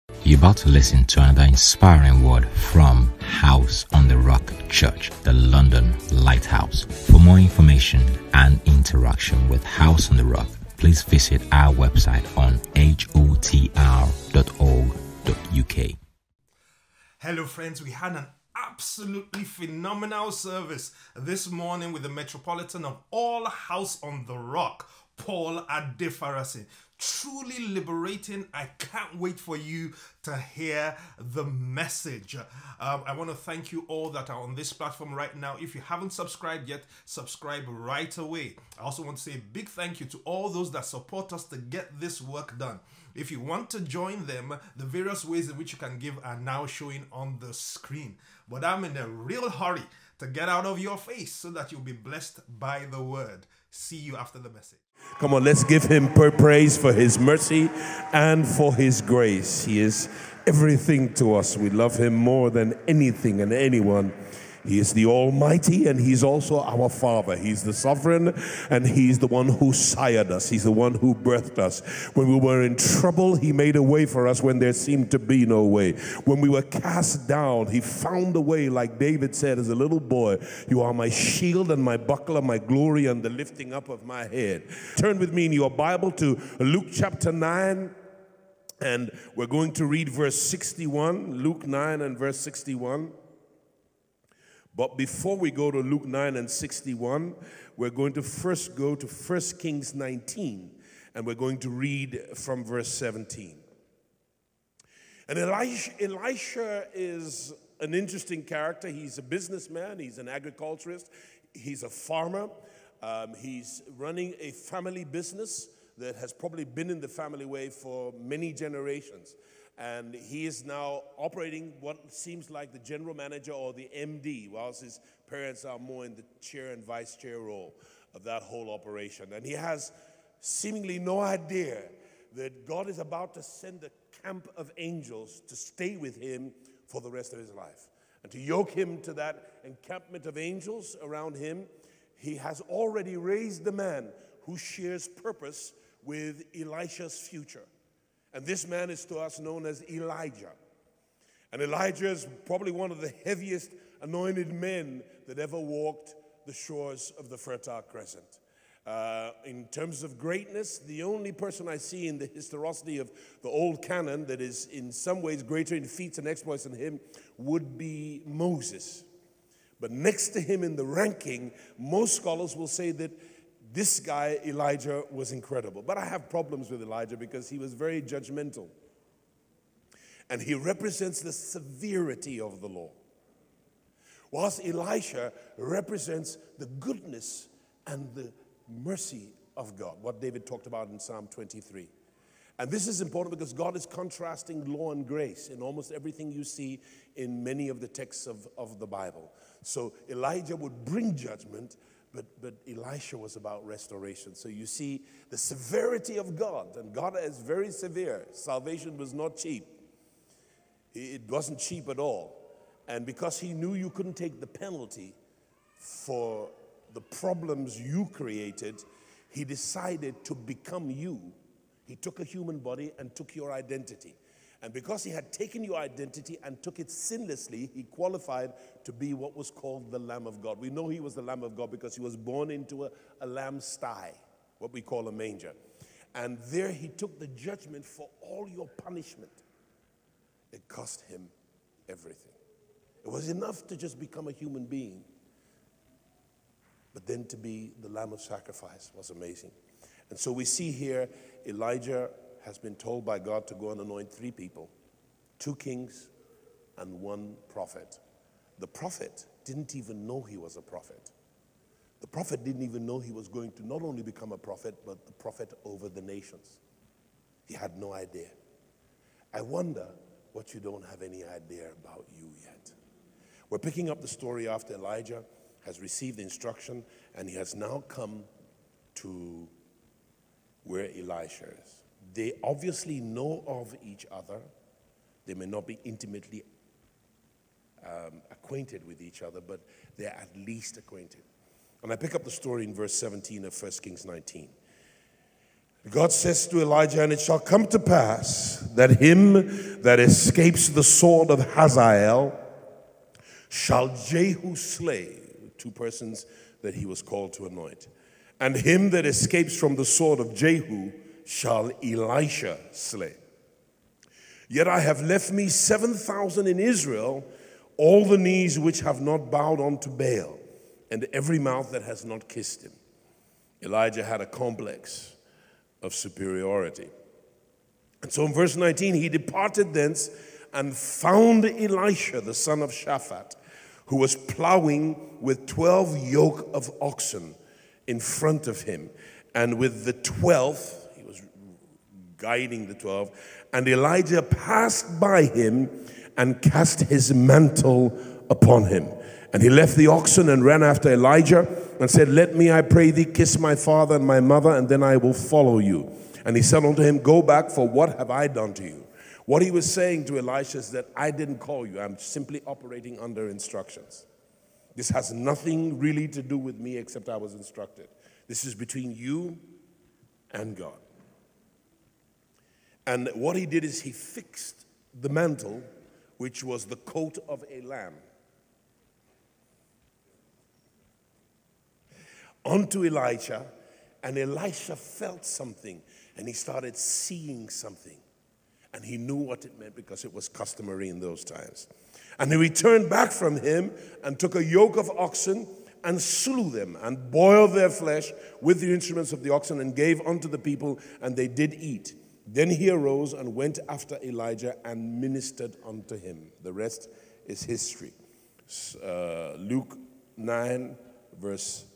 You're about to listen to another inspiring word from House on the Rock Church, the London Lighthouse. For more information and interaction with House on the Rock, please visit our website on hotr.org.uk. Hello friends, we had an absolutely phenomenal service this morning with the Metropolitan of all House on the Rock, Paul Adefarasin. Truly liberating. I can't wait for you to hear the message. I want to thank you all that are on this platform right now. If you haven't subscribed yet, subscribe right away. I also want to say a big thank you to all those that support us to get this work done. If you want to join them, the various ways in which you can give are now showing on the screen. But I'm in a real hurry to get out of your face so that you'll be blessed by the word. See you after the message. Come on, let's give him praise for his mercy and for his grace. He is everything to us. We love him more than anything and anyone. He is the Almighty, and he's also our Father. He's the sovereign, and he's the one who sired us. He's the one who birthed us. When we were in trouble, he made a way for us when there seemed to be no way. When we were cast down, he found a way, like David said as a little boy. You are my shield and my buckler, my glory, and the lifting up of my head. Turn with me in your Bible to Luke chapter 9, and we're going to read verse 61. Luke 9 and verse 61. But before we go to Luke 9 and 61, we're going to first go to 1 Kings 19, and we're going to read from verse 17. And Elisha is an interesting character. He's a businessman. He's an agriculturist. He's a farmer. He's running a family business that has probably been in the family way for many generations. And he is now operating what seems like the general manager or the MD, whilst his parents are more in the chair and vice chair role of that whole operation. And he has seemingly no idea that God is about to send a camp of angels to stay with him for the rest of his life. And to yoke him to that encampment of angels around him, he has already raised the man who shares purpose with Elisha's future. And this man is to us known as Elijah. And Elijah is probably one of the heaviest anointed men that ever walked the shores of the Fertile Crescent. In terms of greatness, the only person I see in the historicity of the old canon that is in some ways greater in feats and exploits than him would be Moses. But next to him in the ranking, most scholars will say that this guy, Elijah, was incredible. But I have problems with Elijah because he was very judgmental. And he represents the severity of the law. Whilst Elisha represents the goodness and the mercy of God, what David talked about in Psalm 23. And this is important because God is contrasting law and grace in almost everything you see in many of the texts of the Bible. So Elijah would bring judgment, but Elisha was about restoration. So you see the severity of God, and God is very severe. Salvation was not cheap. It wasn't cheap at all. And because he knew you couldn't take the penalty for the problems you created, he decided to become you. He took a human body and took your identity. And because he had taken your identity and took it sinlessly, he qualified to be what was called the Lamb of God. We know he was the Lamb of God because he was born into a lamb sty, what we call a manger. And there he took the judgment for all your punishment. It cost him everything. It was enough to just become a human being. But then to be the Lamb of sacrifice was amazing. And so we see here Elijah has been told by God to go and anoint 3 people, 2 kings and 1 prophet. The prophet didn't even know he was a prophet. The prophet didn't even know he was going to not only become a prophet, but the prophet over the nations. He had no idea. I wonder what you don't have any idea about you yet. We're picking up the story after Elijah has received instruction, and he has now come to where Elisha is. They obviously know of each other. They may not be intimately acquainted with each other, but they're at least acquainted. And I pick up the story in verse 17 of 1 Kings 19. God says to Elijah, and it shall come to pass that him that escapes the sword of Hazael shall Jehu slay, two persons that he was called to anoint. And him that escapes from the sword of Jehu shall Elisha slay. Yet I have left me 7,000 in Israel, all the knees which have not bowed unto Baal, and every mouth that has not kissed him. Elijah had a complex of superiority. And so in verse 19, he departed thence and found Elisha, the son of Shaphat, who was plowing with 12 yoke of oxen in front of him. And with the 12th, he was guiding the 12, and Elijah passed by him and cast his mantle upon him. And he left the oxen and ran after Elijah and said, Let me, I pray thee, kiss my father and my mother, and then I will follow you. And he said unto him, Go back, for what have I done to you? What he was saying to Elisha is that I didn't call you. I'm simply operating under instructions. This has nothing really to do with me except I was instructed. This is between you and God. And what he did is he fixed the mantle, which was the coat of a lamb, onto Elisha, and Elisha felt something, and he started seeing something. And he knew what it meant because it was customary in those times. And he returned back from him and took a yoke of oxen and slew them and boiled their flesh with the instruments of the oxen and gave unto the people, and they did eat. Then he arose and went after Elijah and ministered unto him. The rest is history. Luke 9, verse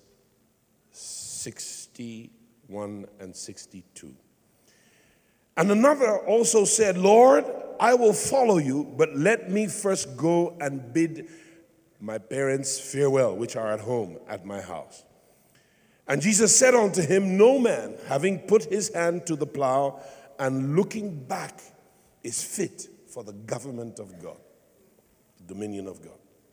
61 and 62. And another also said, Lord, I will follow you, but let me first go and bid my parents farewell, which are at home at my house. And Jesus said unto him, No man, having put his hand to the plow and looking back, is fit for the government of God, the dominion of God.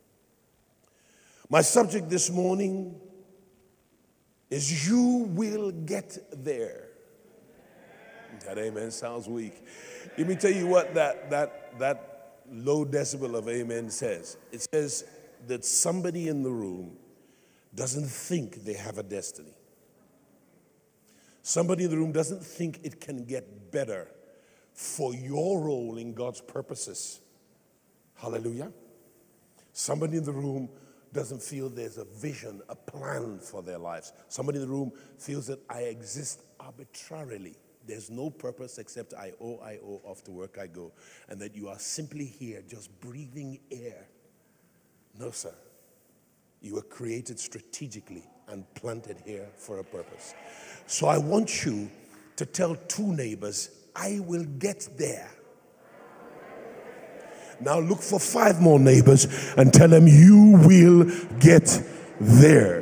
My subject this morning is you will get there. That amen sounds weak. Let me tell you what that low decibel of amen says. It says that somebody in the room doesn't think they have a destiny. Somebody in the room doesn't think it can get better for your role in God's purposes. Hallelujah. Somebody in the room doesn't feel there's a vision, a plan for their lives. Somebody in the room feels that I exist arbitrarily. There's no purpose except I owe, off to work I go. And that you are simply here just breathing air. No, sir. You were created strategically and planted here for a purpose. So I want you to tell two neighbors, I will get there. Now look for 5 more neighbors and tell them you will get there.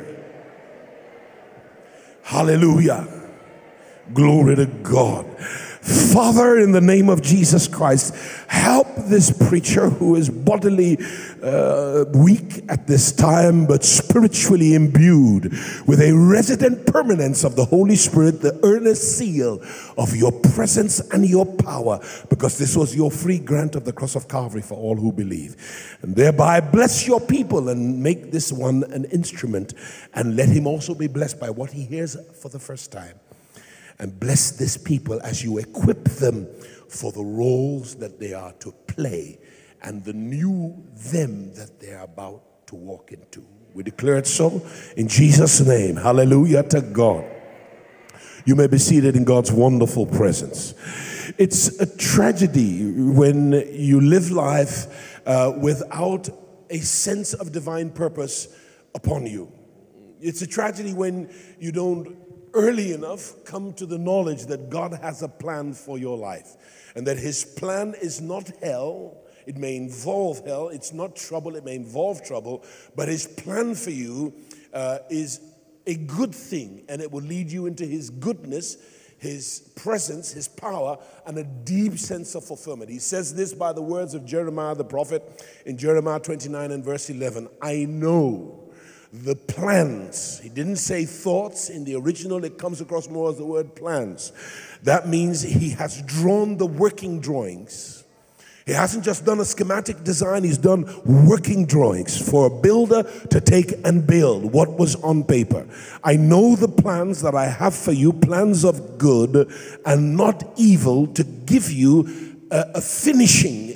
Hallelujah. Glory to God. Father, in the name of Jesus Christ, help this preacher who is bodily weak at this time, but spiritually imbued with a resident permanence of the Holy Spirit, the earnest seal of your presence and your power, because this was your free grant of the cross of Calvary for all who believe. And thereby bless your people and make this one an instrument, and let him also be blessed by what he hears for the first time. And bless this people as you equip them for the roles that they are to play and the new them that they are about to walk into. We declare it so in Jesus' name. Hallelujah to God. You may be seated in God's wonderful presence. It's a tragedy when you live life without a sense of divine purpose upon you. It's a tragedy when you don't early enough come to the knowledge that God has a plan for your life, and that his plan is not hell. It may involve hell. It's not trouble. It may involve trouble, but his plan for you is a good thing, and it will lead you into his goodness, his presence, his power, and a deep sense of fulfillment. He says this by the words of Jeremiah the prophet in Jeremiah 29 and verse 11. I know the plans. He didn't say thoughts. In the original, it comes across more as the word plans. That means he has drawn the working drawings. He hasn't just done a schematic design, he's done working drawings for a builder to take and build what was on paper. I know the plans that I have for you, plans of good and not evil, to give you a finishing,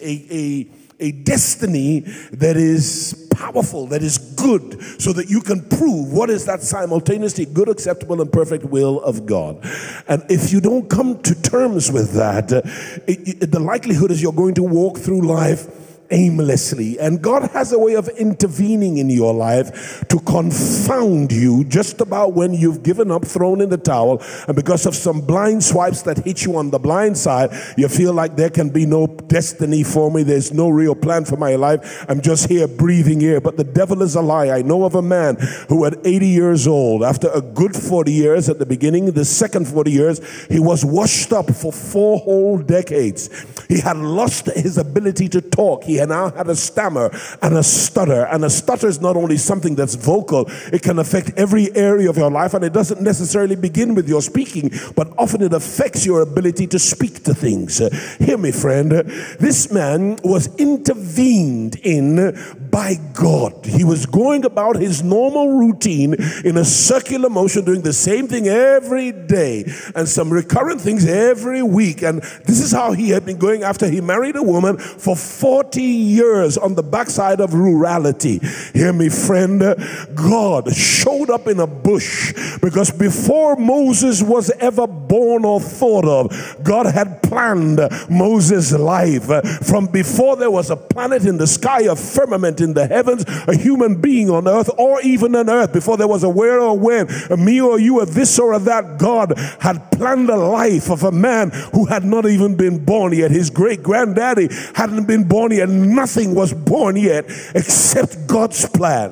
a destiny that is powerful, that is good, so that you can prove what is that simultaneously good, acceptable, and perfect will of God. And if you don't come to terms with that, the likelihood is you're going to walk through life aimlessly. And God has a way of intervening in your life to confound you just about when you've given up, thrown in the towel, and because of some blind swipes that hit you on the blind side, you feel like there can be no destiny for me, there's no real plan for my life, I'm just here breathing air. But the devil is a lie. I know of a man who at 80 years old, after a good 40 years at the beginning, the second 40 years, he was washed up for 4 whole decades. He had lost his ability to talk. He now had a stammer and a stutter. And a stutter is not only something that's vocal, it can affect every area of your life, and it doesn't necessarily begin with your speaking, but often it affects your ability to speak to things. Hear me, friend. This man was intervened in by God. He was going about his normal routine in a circular motion, doing the same thing every day and some recurrent things every week. And this is how he had been going after he married a woman for 40 years on the backside of rurality. Hear me, friend. God showed up in a bush because before Moses was ever born or thought of, God had planned Moses' life. From before there was a planet in the sky, a firmament in the heavens, a human being on earth, or even an earth, before there was a where or when, a me or you, a this or a that, God had planned the life of a man who had not even been born yet. His great-granddaddy hadn't been born yet. Nothing was born yet except God's plan.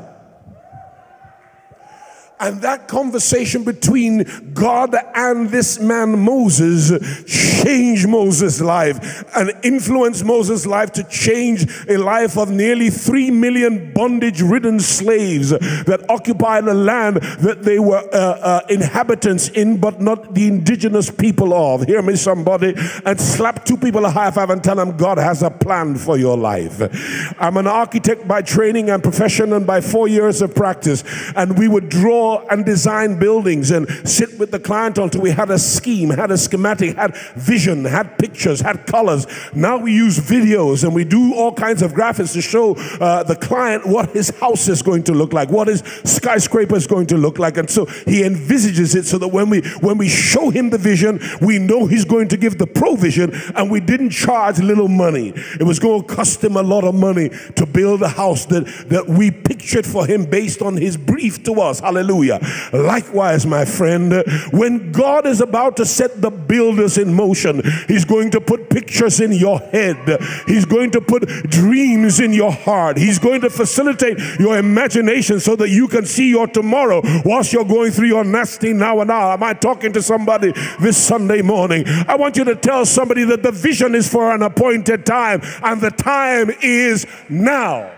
And that conversation between God and this man Moses changed Moses' life and influenced Moses' life to change a life of nearly 3 million bondage-ridden slaves that occupied a land that they were inhabitants in, but not the indigenous people of. Hear me, somebody, and slap 2 people a high five and tell them God has a plan for your life. I'm an architect by training and profession and by 4 years of practice, and we would draw and design buildings and sit with the client until we had a scheme, had a schematic, had vision, had pictures, had colors. Now we use videos and we do all kinds of graphics to show the client what his house is going to look like, what his skyscraper is going to look like. And so he envisages it so that when we show him the vision, we know he's going to give the provision, and we didn't charge little money. It was going to cost him a lot of money to build a house that we pictured for him based on his brief to us. Hallelujah. Likewise, my friend, when God is about to set the builders in motion, he's going to put pictures in your head. He's going to put dreams in your heart. He's going to facilitate your imagination so that you can see your tomorrow whilst you're going through your nasty now and now. Am I talking to somebody this Sunday morning? I want you to tell somebody that the vision is for an appointed time, and the time is now.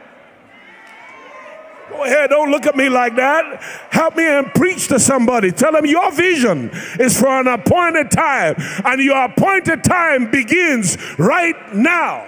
Go ahead, don't look at me like that. Help me and preach to somebody. Tell them your vision is for an appointed time, and your appointed time begins right now.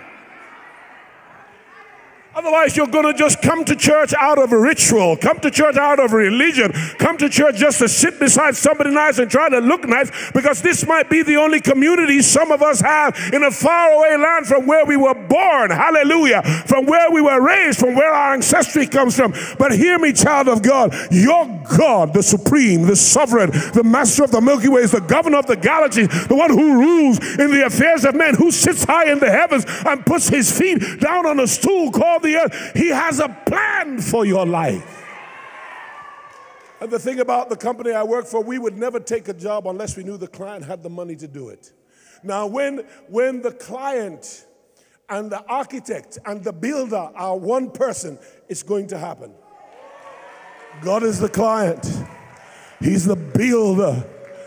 Otherwise, you're going to just come to church out of a ritual, come to church out of religion, come to church just to sit beside somebody nice and try to look nice, because this might be the only community some of us have in a faraway land from where we were born. Hallelujah. From where we were raised, from where our ancestry comes from. But hear me, child of God, your God, the supreme, the sovereign, the master of the Milky Way, is the governor of the galaxies, the one who rules in the affairs of men, who sits high in the heavens and puts his feet down on a stool called the earth. He has a plan for your life. And the thing about the company I work for, we would never take a job unless we knew the client had the money to do it. Now, when the client and the architect and the builder are one person, it's going to happen. God is the client. He's the builder.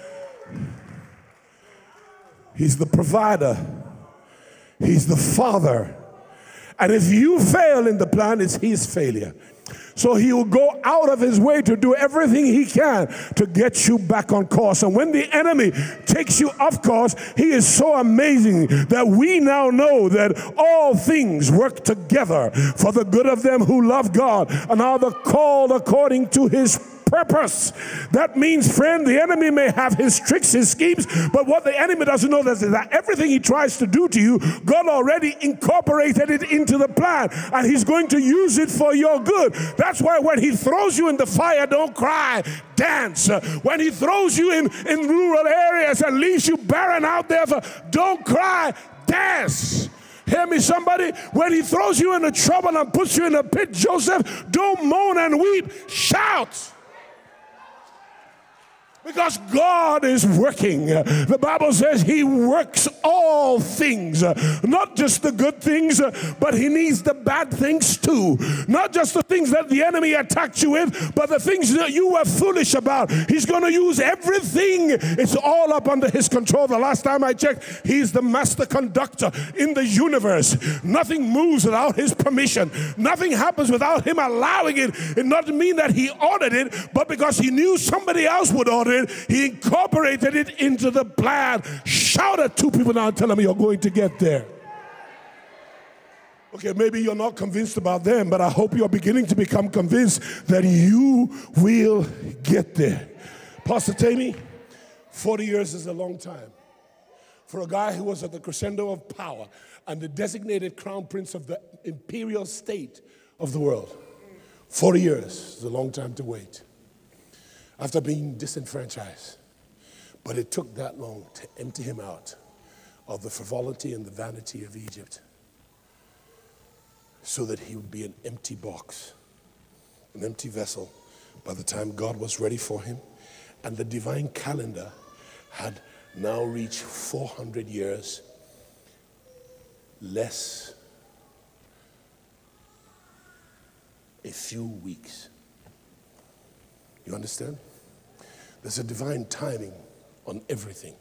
He's the provider. He's the father. And if you fail in the plan, it's his failure. So he will go out of his way to do everything he can to get you back on course. And when the enemy takes you off course, he is so amazing that we now know that all things work together for the good of them who love God and are the called according to his purpose. That means, friend, the enemy may have his tricks, his schemes, but what the enemy doesn't know is that everything he tries to do to you, God already incorporated it into the plan, and he's going to use it for your good. That's why when he throws you in the fire, don't cry, dance. When he throws you in rural areas and leaves you barren out there, don't cry, dance. Hear me, somebody? When he throws you into trouble and puts you in a pit, Joseph, don't moan and weep, shout. Because God is working. The Bible says he works all things. Not just the good things, but he needs the bad things too. Not just the things that the enemy attacked you with, but the things that you were foolish about. He's going to use everything. It's all up under his control. The last time I checked, he's the master conductor in the universe. Nothing moves without his permission. Nothing happens without him allowing it. It doesn't mean that he ordered it, but because he knew somebody else would order it, he incorporated it into the plan. Shout at two people now and tell them you're going to get there. Okay, maybe you're not convinced about them, but I hope you're beginning to become convinced that you will get there. Pastor Tammy, 40 years is a long time. For a guy who was at the crescendo of power and the designated crown prince of the imperial state of the world, 40 years is a long time to wait. After being disenfranchised. But it took that long to empty him out of the frivolity and the vanity of Egypt so that he would be an empty box, an empty vessel by the time God was ready for him. And the divine calendar had now reached 400 years less a few weeks. You understand? There's a divine timing on everything.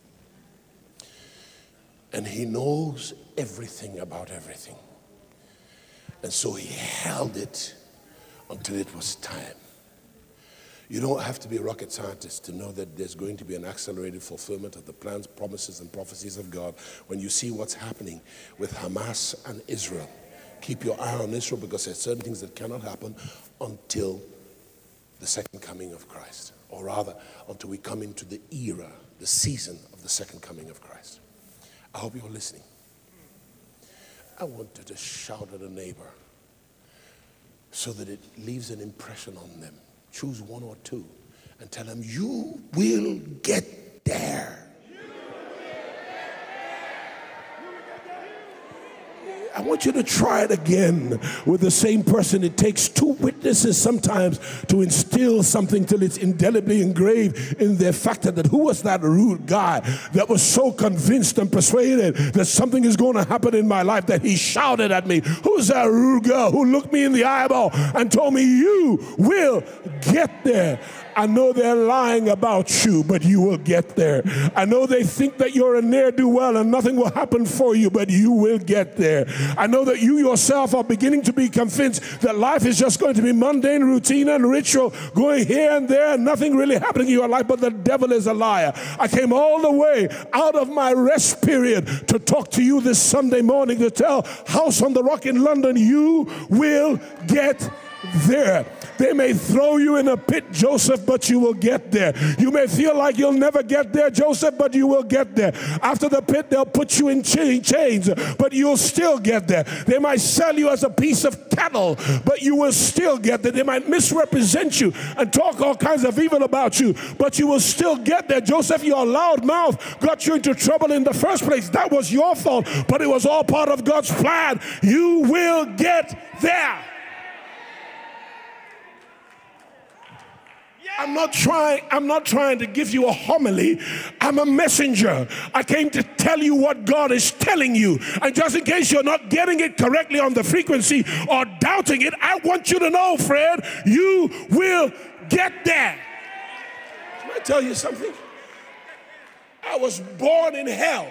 And he knows everything about everything. And so he held it until it was time. You don't have to be a rocket scientist to know that there's going to be an accelerated fulfillment of the plans, promises, and prophecies of God when you see what's happening with Hamas and Israel. Keep your eye on Israel because there's certain things that cannot happen until the second coming of Christ, or rather until we come into the era, the season of the second coming of Christ. I hope you're listening. I want you to shout at a neighbor so that it leaves an impression on them. Choose one or two and tell them, you will get there. I want you to try it again with the same person. It takes two witnesses sometimes to instill something till it's indelibly engraved in their factor. That who was that rude guy that was so convinced and persuaded that something is going to happen in my life that he shouted at me? Who's that rude girl who looked me in the eyeball and told me, you will get there? I know they're lying about you, but you will get there. I know they think that you're a ne'er-do-well and nothing will happen for you, but you will get there. I know that you yourself are beginning to be convinced that life is just going to be mundane, routine, and ritual, going here and there and nothing really happening in your life, but the devil is a liar. I came all the way out of my rest period to talk to you this Sunday morning to tell House on the Rock in London, you will get there. They may throw you in a pit, Joseph, but you will get there. You may feel like you'll never get there, Joseph, but you will get there. After the pit, they'll put you in chains, but you'll still get there. They might sell you as a piece of cattle, but you will still get there. They might misrepresent you and talk all kinds of evil about you, but you will still get there. Joseph, your loud mouth got you into trouble in the first place. That was your fault, but it was all part of God's plan. You will get there. I'm not trying to give you a homily. I'm a messenger. I came to tell you what God is telling you. And just in case you're not getting it correctly on the frequency or doubting it, I want you to know, Fred, you will get there. Can I tell you something? I was born in hell.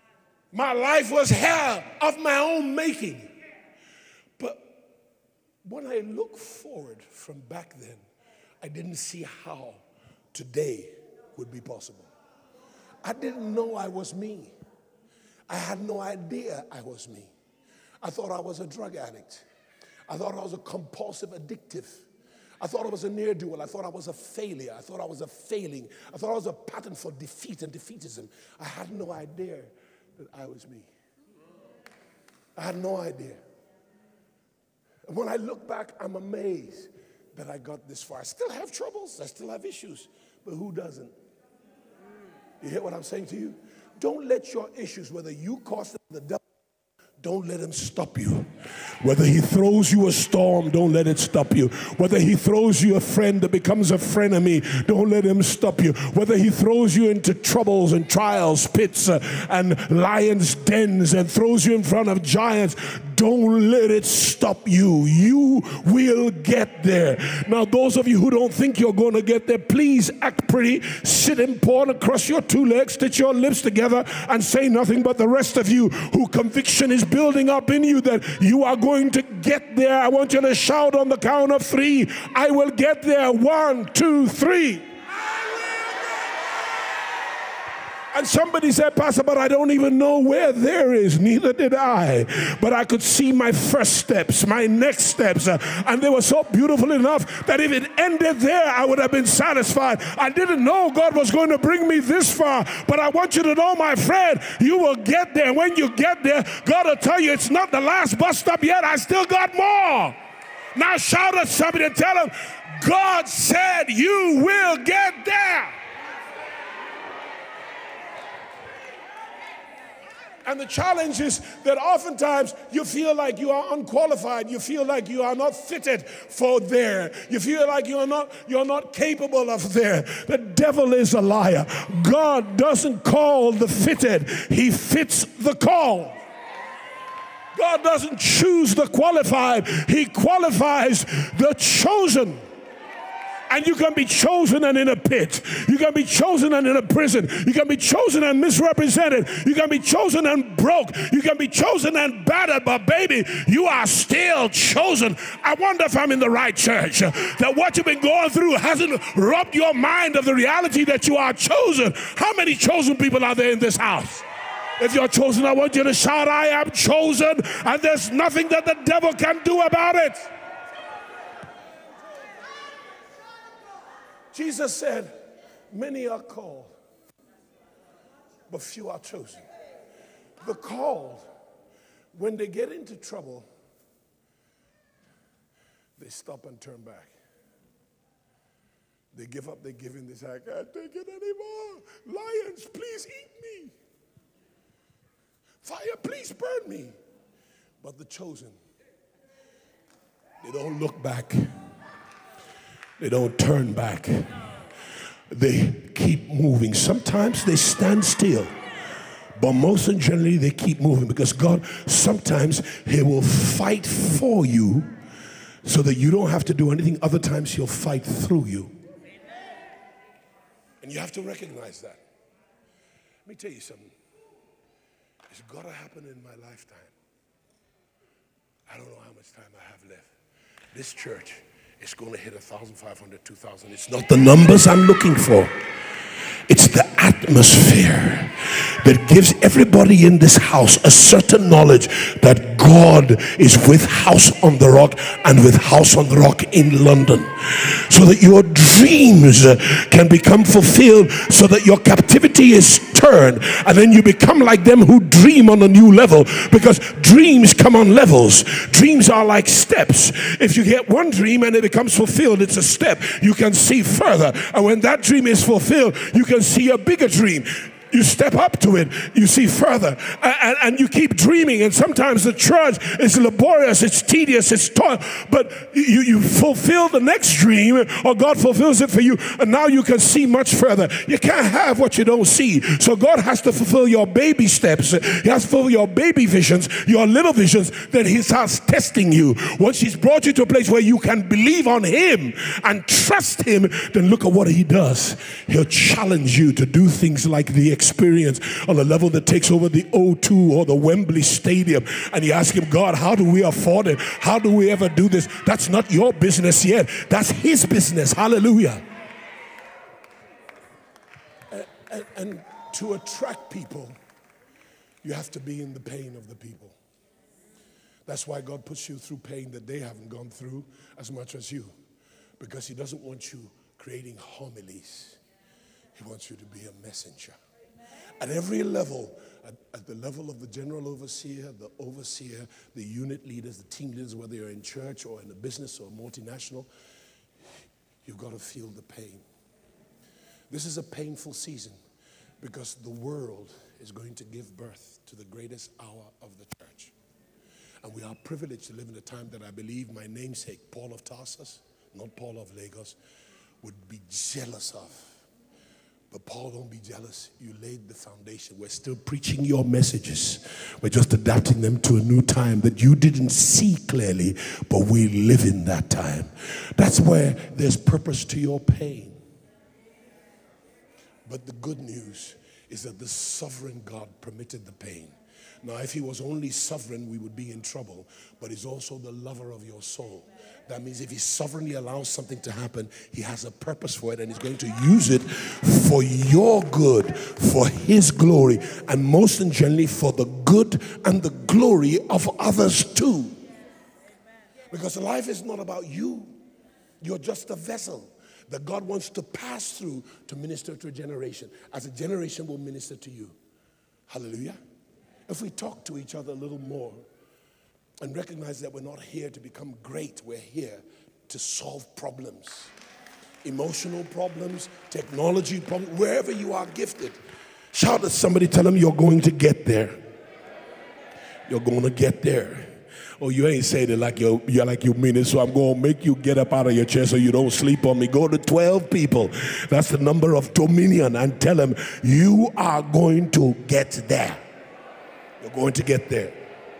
My life was hell of my own making. when I look forward from back then, I didn't see how today would be possible. I didn't know I was me. I had no idea I was me. I thought I was a drug addict. I thought I was a compulsive addictive. I thought I was a ne'er-do-well. I thought I was a failure. I thought I was a failing. I thought I was a pattern for defeat and defeatism. I had no idea that I was me. I had no idea. When I look back, I'm amazed that I got this far. I still have troubles. I still have issues. But who doesn't? You hear what I'm saying to you? Don't let your issues, whether you caused them, the devil, don't let him stop you. Whether he throws you a storm, don't let it stop you. Whether he throws you a friend that becomes a frenemy, don't let him stop you. Whether he throws you into troubles and trials, pits and lions' dens and throws you in front of giants, don't let it stop you. You will get there. Now, those of you who don't think you're going to get there, please act pretty, sit in porn across your two legs, stitch your lips together, and say nothing. But the rest of you who conviction is building up in you that you are going to get there, I want you to shout on the count of 3, I will get there. 1, 2, 3. And somebody said, Pastor, but I don't even know where there is. Neither did I. But I could see my first steps, my next steps. And they were so beautiful enough that if it ended there, I would have been satisfied. I didn't know God was going to bring me this far. But I want you to know, my friend, you will get there. When you get there, God will tell you it's not the last bus stop yet. I still got more. Now shout at somebody and tell them, God said you will get there. And the challenge is that oftentimes you feel like you are unqualified. You feel like you are not fitted for there. You feel like you're not capable of there. The devil is a liar. God doesn't call the fitted. He fits the call. God doesn't choose the qualified. He qualifies the chosen. And you can be chosen and in a pit. You can be chosen and in a prison. You can be chosen and misrepresented. You can be chosen and broke. You can be chosen and battered. But baby, you are still chosen. I wonder if I'm in the right church. That what you've been going through hasn't robbed your mind of the reality that you are chosen. How many chosen people are there in this house? If you're chosen, I want you to shout, I am chosen. And there's nothing that the devil can do about it. Jesus said, many are called, but few are chosen. The called, when they get into trouble, they stop and turn back. They give up, they give in, they say, I can't take it anymore. Lions, please eat me. Fire, please burn me. But the chosen, they don't look back. They don't turn back. They keep moving. Sometimes they stand still. But most and generally they keep moving because God, sometimes he will fight for you so that you don't have to do anything. Other times he'll fight through you. And you have to recognize that. Let me tell you something. It's got to happen in my lifetime. I don't know how much time I have left. This church, it's going to hit 1,500, 2,000. It's not the numbers I'm looking for. It's the atmosphere that gives everybody in this house a certain knowledge that God is with House on the Rock and with House on the Rock in London. So that your dreams can become fulfilled, so that your captivity is turned, and then you become like them who dream on a new level, because dreams come on levels. Dreams are like steps. If you get one dream and it becomes fulfilled, it's a step. You can see further, and when that dream is fulfilled, you can see a bigger dream. You step up to it, you see further, and you keep dreaming. And sometimes the trudge is laborious, it's tedious, it's toil, but you fulfill the next dream, or God fulfills it for you, and now you can see much further. You can't have what you don't see. So God has to fulfill your baby steps. He has to fulfill your baby visions, your little visions. Then he starts testing you. Once he's brought you to a place where you can believe on him and trust him, then look at what he does. He'll challenge you to do things like the experience on a level that takes over the O2 or the Wembley Stadium, and you ask him, God, how do we afford it? How do we ever do this? That's not your business yet. That's his business. Hallelujah. And to attract people, you have to be in the pain of the people. That's why God puts you through pain that they haven't gone through as much as you. Because he doesn't want you creating homilies. He wants you to be a messenger. At every level, at the level of the general overseer, the unit leaders, the team leaders, whether you're in church or in a business or multinational, you've got to feel the pain. This is a painful season because the world is going to give birth to the greatest hour of the church. And we are privileged to live in a time that I believe my namesake, Paul of Tarsus, not Paul of Lagos, would be jealous of. But Paul, don't be jealous. You laid the foundation. We're still preaching your messages. We're just adapting them to a new time that you didn't see clearly, but we live in that time. That's where there's purpose to your pain. But the good news is that the sovereign God permitted the pain. Now, if he was only sovereign, we would be in trouble. But he's also the lover of your soul. That means if he sovereignly allows something to happen, he has a purpose for it, and he's going to use it for your good, for his glory, and most generally for the good and the glory of others too. Because life is not about you. You're just a vessel that God wants to pass through to minister to a generation, as a generation will minister to you. Hallelujah. If we talk to each other a little more and recognize that we're not here to become great, we're here to solve problems. Emotional problems, technology problems, wherever you are gifted. Shout at somebody, tell them you're going to get there. You're going to get there. Oh, you ain't saying it like you mean it, so I'm going to make you get up out of your chair so you don't sleep on me. Go to 12 people. That's the number of dominion, and tell them you are going to get there. You're going to get there.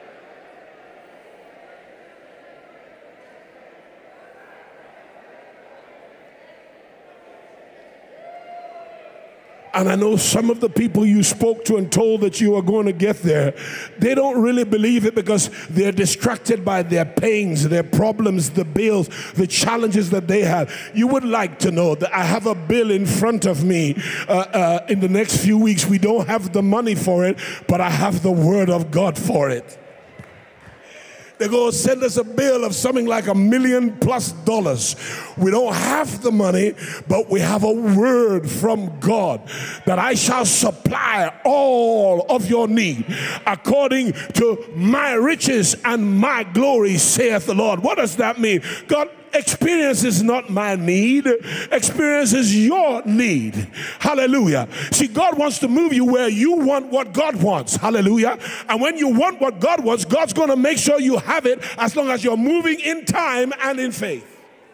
And I know some of the people you spoke to and told that you are going to get there, they don't really believe it because they're distracted by their pains, their problems, the bills, the challenges that they have. You would like to know that I have a bill in front of me in the next few weeks. We don't have the money for it, but I have the word of God for it. They're going to send us a bill of something like $1 million+. We don't have the money, but we have a word from God that I shall supply all of your need according to my riches and my glory, saith the Lord. What does that mean? God, experience is not my need. Experience is your need. Hallelujah. See, God wants to move you where you want what God wants. Hallelujah. And when you want what God wants, God's going to make sure you have it as long as you're moving in time and in faith.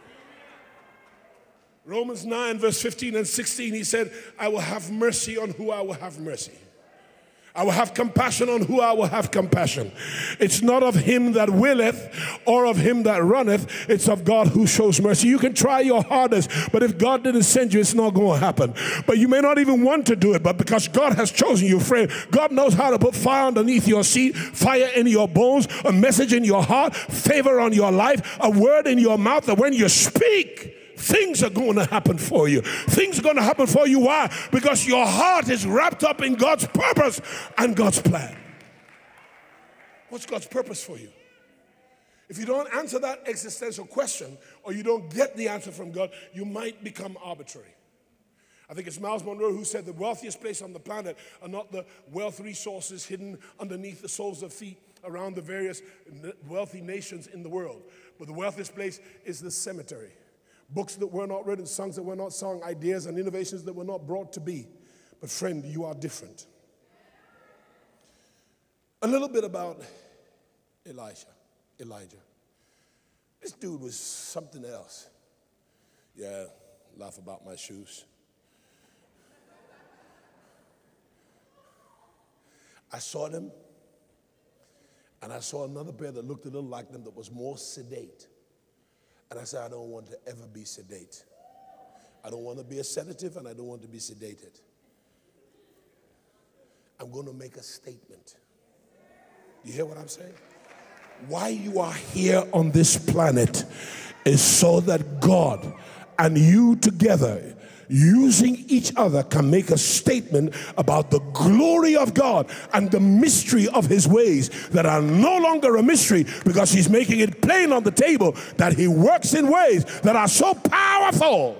Romans 9 verse 15 and 16, he said, I will have mercy on who I will have mercy. I will have compassion on who I will have compassion. It's not of him that willeth or of him that runneth. It's of God who shows mercy. You can try your hardest, but if God didn't send you, it's not going to happen. But you may not even want to do it, but because God has chosen you, friend, God knows how to put fire underneath your seat, fire in your bones, a message in your heart, favor on your life, a word in your mouth that when you speak, things are going to happen for you. Things are going to happen for you. Why? Because your heart is wrapped up in God's purpose and God's plan. What's God's purpose for you? If you don't answer that existential question, or you don't get the answer from God, you might become arbitrary. I think it's Miles Monroe who said the wealthiest place on the planet are not the wealth resources hidden underneath the soles of feet around the various wealthy nations in the world, but the wealthiest place is the cemetery. Books that were not written, songs that were not sung, ideas and innovations that were not brought to be. But friend, you are different. A little bit about Elijah. This dude was something else. Yeah, laugh about my shoes. I saw them, and I saw another pair that looked a little like them that was more sedate. And I said, I don't want to ever be sedate. I don't want to be a sedative, and I don't want to be sedated. I'm going to make a statement. You hear what I'm saying? Why you are here on this planet is so that God and you together, using each other, can make a statement about the glory of God and the mystery of his ways that are no longer a mystery, because he's making it plain on the table that he works in ways that are so powerful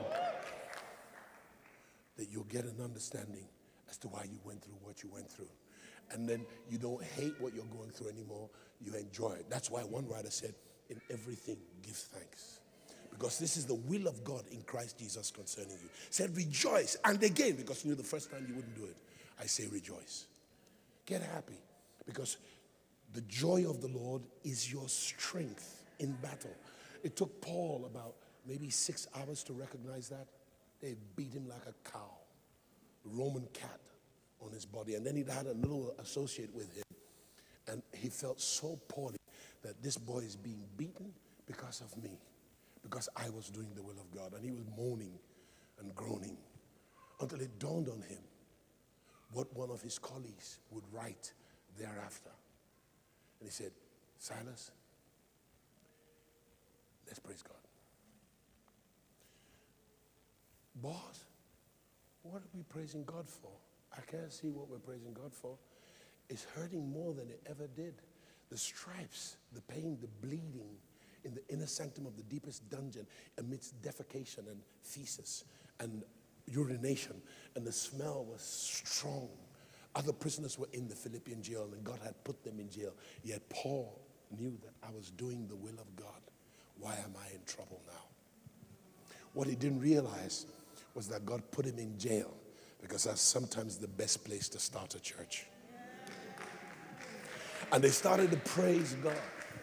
that you'll get an understanding as to why you went through what you went through. And then you don't hate what you're going through anymore. You enjoy it. That's why one writer said, in everything give thanks, because this is the will of God in Christ Jesus concerning you. Said rejoice. And again, because you knew the first time you wouldn't do it, I say rejoice. Get happy, because the joy of the Lord is your strength in battle. It took Paul about maybe 6 hours to recognize that. They beat him like a cow, Roman cat on his body. And then he'd had a little associate with him. And he felt so poorly that this boy is being beaten because of me, because I was doing the will of God. And he was moaning and groaning until it dawned on him what one of his colleagues would write thereafter. And he said, Silas, let's praise God. Boss, what are we praising God for? I can't see what we're praising God for. It's hurting more than it ever did. The stripes, the pain, the bleeding in the inner sanctum of the deepest dungeon amidst defecation and feces and urination, and the smell was strong. Other prisoners were in the Philippian jail, and God had put them in jail. Yet Paul knew that I was doing the will of God. Why am I in trouble now? What he didn't realize was that God put him in jail because that's sometimes the best place to start a church. And they started to praise God.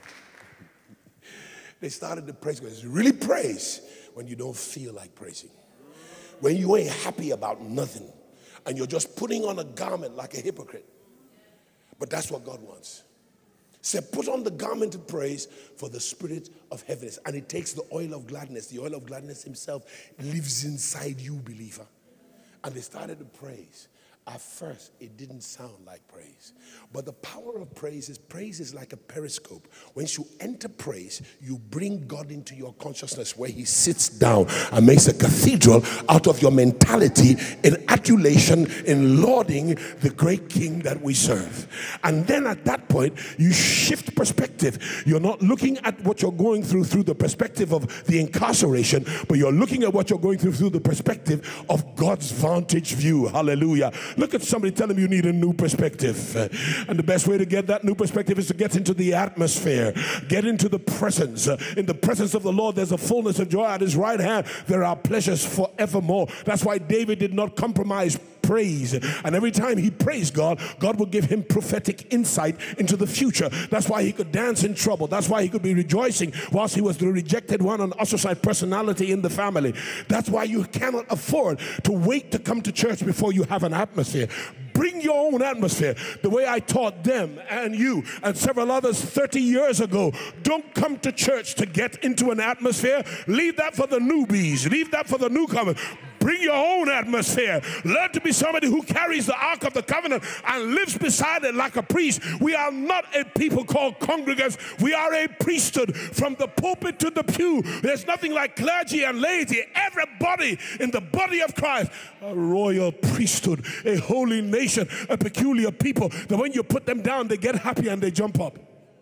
They started to praise God. It's really praise when you don't feel like praising. When you ain't happy about nothing and you're just putting on a garment like a hypocrite. But that's what God wants. Said, put on the garment of praise for the spirit of heaviness. And it takes the oil of gladness. The oil of gladness himself lives inside you, believer. And they started to praise. At first, it didn't sound like praise. But the power of praise is like a periscope. Once you enter praise, you bring God into your consciousness where he sits down and makes a cathedral out of your mentality in adulation, in lauding the great king that we serve. And then at that point, you shift perspective. You're not looking at what you're going through the perspective of the incarceration, but you're looking at what you're going through the perspective of God's vantage view. Hallelujah. Look at somebody, tell them you need a new perspective. And the best way to get that new perspective is to get into the atmosphere. Get into the presence. In the presence of the Lord, there's a fullness of joy. At his right hand, there are pleasures forevermore. That's why David did not compromise praise. And every time he praised God, God would give him prophetic insight into the future. That's why he could dance in trouble. That's why he could be rejoicing whilst he was the rejected one and ostracized personality in the family. That's why you cannot afford to wait to come to church before you have an atmosphere. Bring your own atmosphere. The way I taught them and you and several others 30 years ago. Don't come to church to get into an atmosphere. Leave that for the newbies. Leave that for the newcomers. Bring your own atmosphere. Learn to be somebody who carries the Ark of the Covenant and lives beside it like a priest. We are not a people called congregants. We are a priesthood from the pulpit to the pew. There's nothing like clergy and laity. Everybody in the body of Christ, a royal priesthood, a holy nation, a peculiar people, that when you put them down, they get happy and they jump up.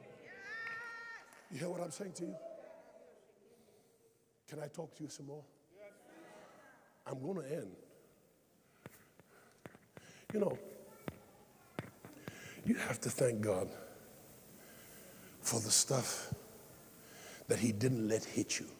You hear what I'm saying to you? Can I talk to you some more? I'm going to end. You know, you have to thank God for the stuff that he didn't let hit you.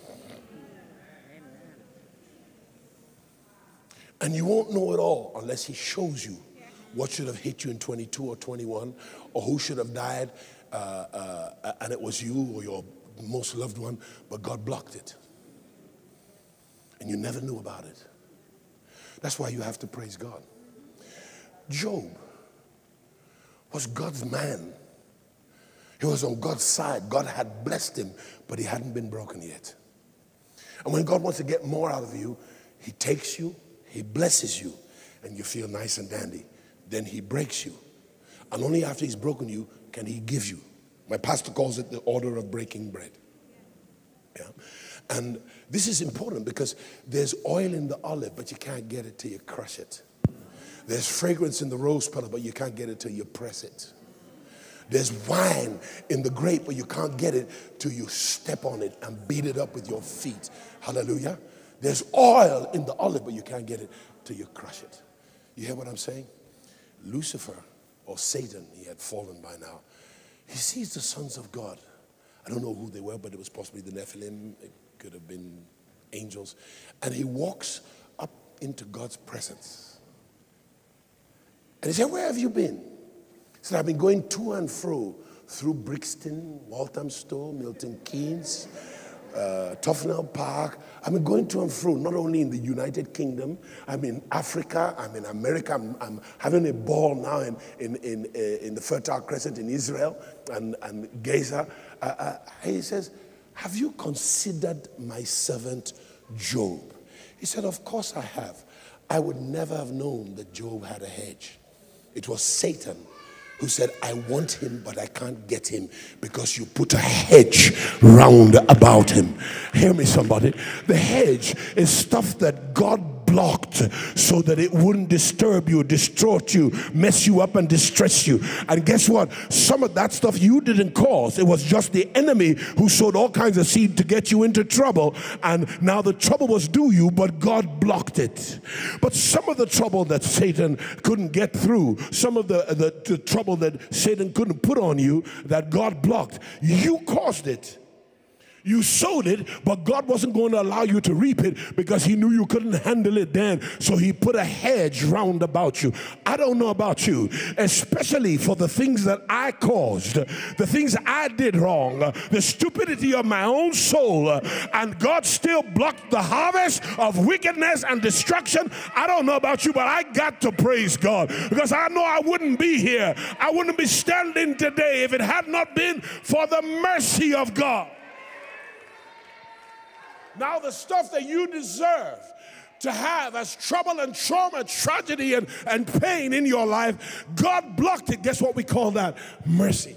And you won't know it all unless he shows you what should have hit you in 22 or 21, or who should have died and it was you or your most loved one, but God blocked it. And you never knew about it. That's why you have to praise God. Job was God's man. He was on God's side. God had blessed him, but he hadn't been broken yet. And when God wants to get more out of you, he takes you, he blesses you, and you feel nice and dandy. then he breaks you. And only after he's broken you can he give you. My pastor calls it the order of breaking bread. Yeah. And this is important because there's oil in the olive, but you can't get it till you crush it. There's fragrance in the rose petal, but you can't get it till you press it. There's wine in the grape, but you can't get it till you step on it and beat it up with your feet. Hallelujah. There's oil in the olive, but you can't get it till you crush it. You hear what I'm saying? Lucifer, or Satan, he had fallen by now. He sees the sons of God. I don't know who they were, but it was possibly the Nephilim. It could have been angels. And he walks up into God's presence. And he said, where have you been? He said, I've been going to and fro through Brixton, Walthamstow, Milton Keynes, Tufnell Park. I've been going to and fro, not only in the United Kingdom, I'm in Africa, I'm in America, I'm having a ball now in the Fertile Crescent in Israel and Gaza. He says, have you considered my servant Job? He said, of course I have. I would never have known that Job had a hedge. It was Satan who said, I want him, but I can't get him because you put a hedge round about him. Hear me, somebody. The hedge is stuff that God blocked so that it wouldn't disturb you, distort you, mess you up and distress you. And guess what? Some of that stuff you didn't cause. It was just the enemy who sowed all kinds of seed to get you into trouble. And now the trouble was due you, but God blocked it. But some of the trouble that Satan couldn't get through, some of the trouble that Satan couldn't put on you, that God blocked, you caused it. You sowed it, but God wasn't going to allow you to reap it because he knew you couldn't handle it then. So he put a hedge round about you. I don't know about you, especially for the things that I caused, the things I did wrong, the stupidity of my own soul, and God still blocked the harvest of wickedness and destruction. I don't know about you, but I got to praise God because I know I wouldn't be here. I wouldn't be standing today if it had not been for the mercy of God. Now the stuff that you deserve to have as trouble and trauma, tragedy and pain in your life, God blocked it. Guess what we call that? Mercy.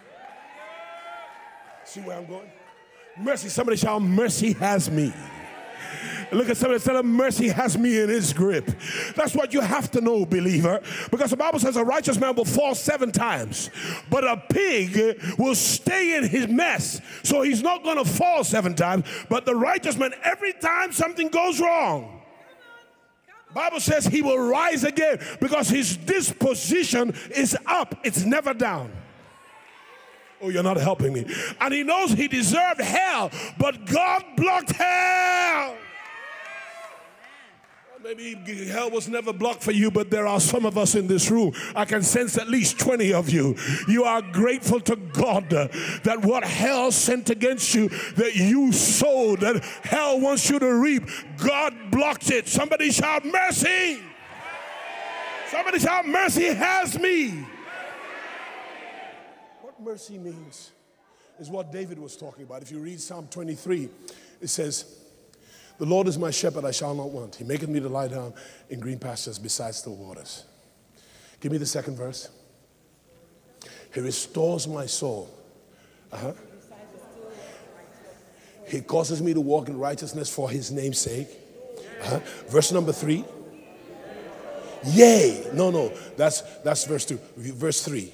See where I'm going? Mercy. Somebody shout, mercy has me. Look at somebody and tell them, mercy has me in his grip. That's what you have to know, believer. Because the Bible says a righteous man will fall 7 times. But a pig will stay in his mess. So he's not going to fall 7 times. But the righteous man, every time something goes wrong, the Bible says he will rise again. Because his disposition is up. It's never down. Oh, you're not helping me. And he knows he deserved hell. But God blocked hell. Maybe hell was never blocked for you, but there are some of us in this room. I can sense at least 20 of you. You are grateful to God that what hell sent against you, that you sowed, that hell wants you to reap, God blocked it. Somebody shout mercy. Somebody shout mercy has me. What mercy means is what David was talking about. If you read Psalm 23, it says, the Lord is my shepherd, I shall not want. He maketh me to lie down in green pastures beside still waters. Give me the second verse. He restores my soul. He causes me to walk in righteousness for his name's sake. Verse number 3. Yea. No, that's verse 2. Verse 3.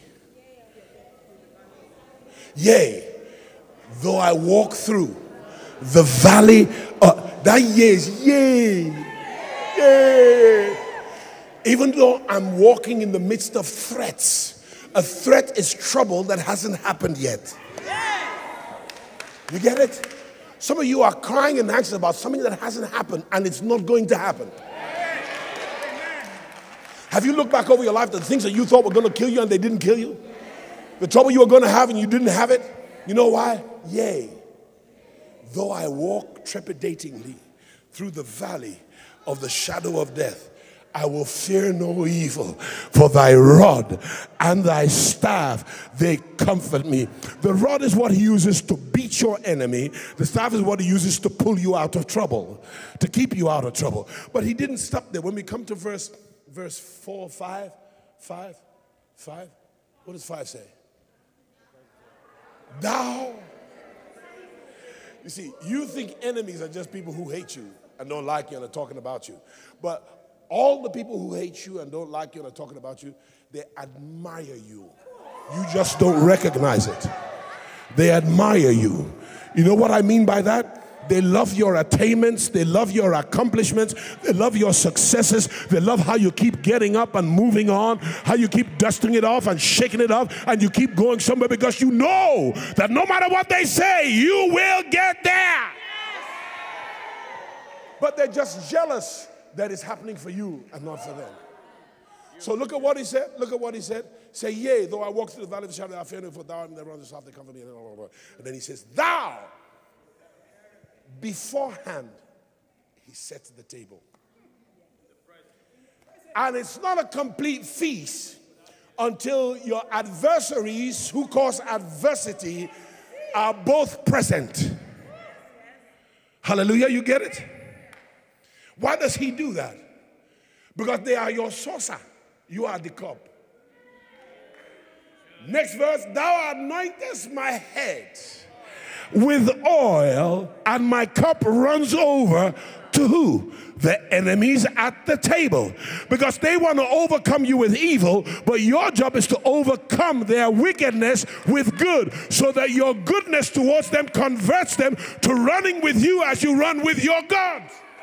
Yea, though I walk through the valley that yea is yea. Yay. Even though I'm walking in the midst of threats, a threat is trouble that hasn't happened yet. You get it? Some of you are crying and anxious about something that hasn't happened and it's not going to happen. Have you looked back over your life, the things that you thought were going to kill you and they didn't kill you? The trouble you were going to have and you didn't have it? You know why? Yea. Though I walk trepidatingly through the valley of the shadow of death, I will fear no evil, for thy rod and thy staff, they comfort me. The rod is what he uses to beat your enemy. The staff is what he uses to pull you out of trouble, to keep you out of trouble. But he didn't stop there. When we come to verse 4, 5, 5. What does 5 say? Thou. You see, you think enemies are just people who hate you and don't like you and are talking about you. But all the people who hate you and don't like you and are talking about you, they admire you. You just don't recognize it. They admire you. You know what I mean by that? They love your attainments. They love your accomplishments. They love your successes. They love how you keep getting up and moving on, how you keep dusting it off and shaking it up, and you keep going somewhere because you know that no matter what they say, you will get there. But they're just jealous that it's happening for you and not for them. So look at what he said. Look at what he said. Say, yea, though I walk through the valley of the shadow, I fear no, for thou art in the round the south, they comfort me. And then he says, thou. Beforehand, he sets the table. And it's not a complete feast until your adversaries who cause adversity are both present. Hallelujah, you get it? Why does he do that? Because they are your saucer. You are the cup. Next verse, thou anointest my head with oil, and my cup runs over to who? The enemies at the table. Because they want to overcome you with evil, but your job is to overcome their wickedness with good, so that your goodness towards them converts them to running with you as you run with your God.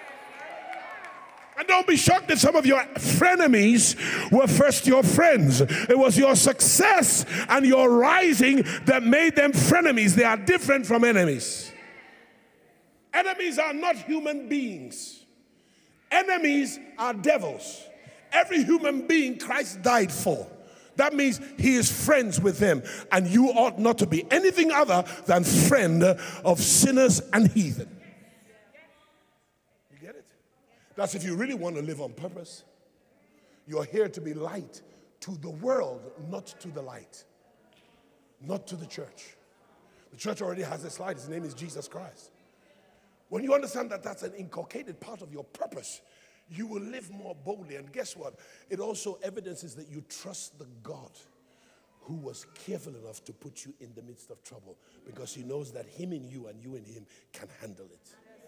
And don't be shocked that some of your frenemies were first your friends. It was your success and your rising that made them frenemies. They are different from enemies. Enemies are not human beings. Enemies are devils. Every human being Christ died for. That means he is friends with them. And you ought not to be anything other than friend of sinners and heathen. That's if you really want to live on purpose. You're here to be light to the world, not to the light. Not to the church. The church already has this light. His name is Jesus Christ. When you understand that that's an inculcated part of your purpose, you will live more boldly. And guess what? It also evidences that you trust the God who was careful enough to put you in the midst of trouble, because he knows that him in you and you in him can handle it.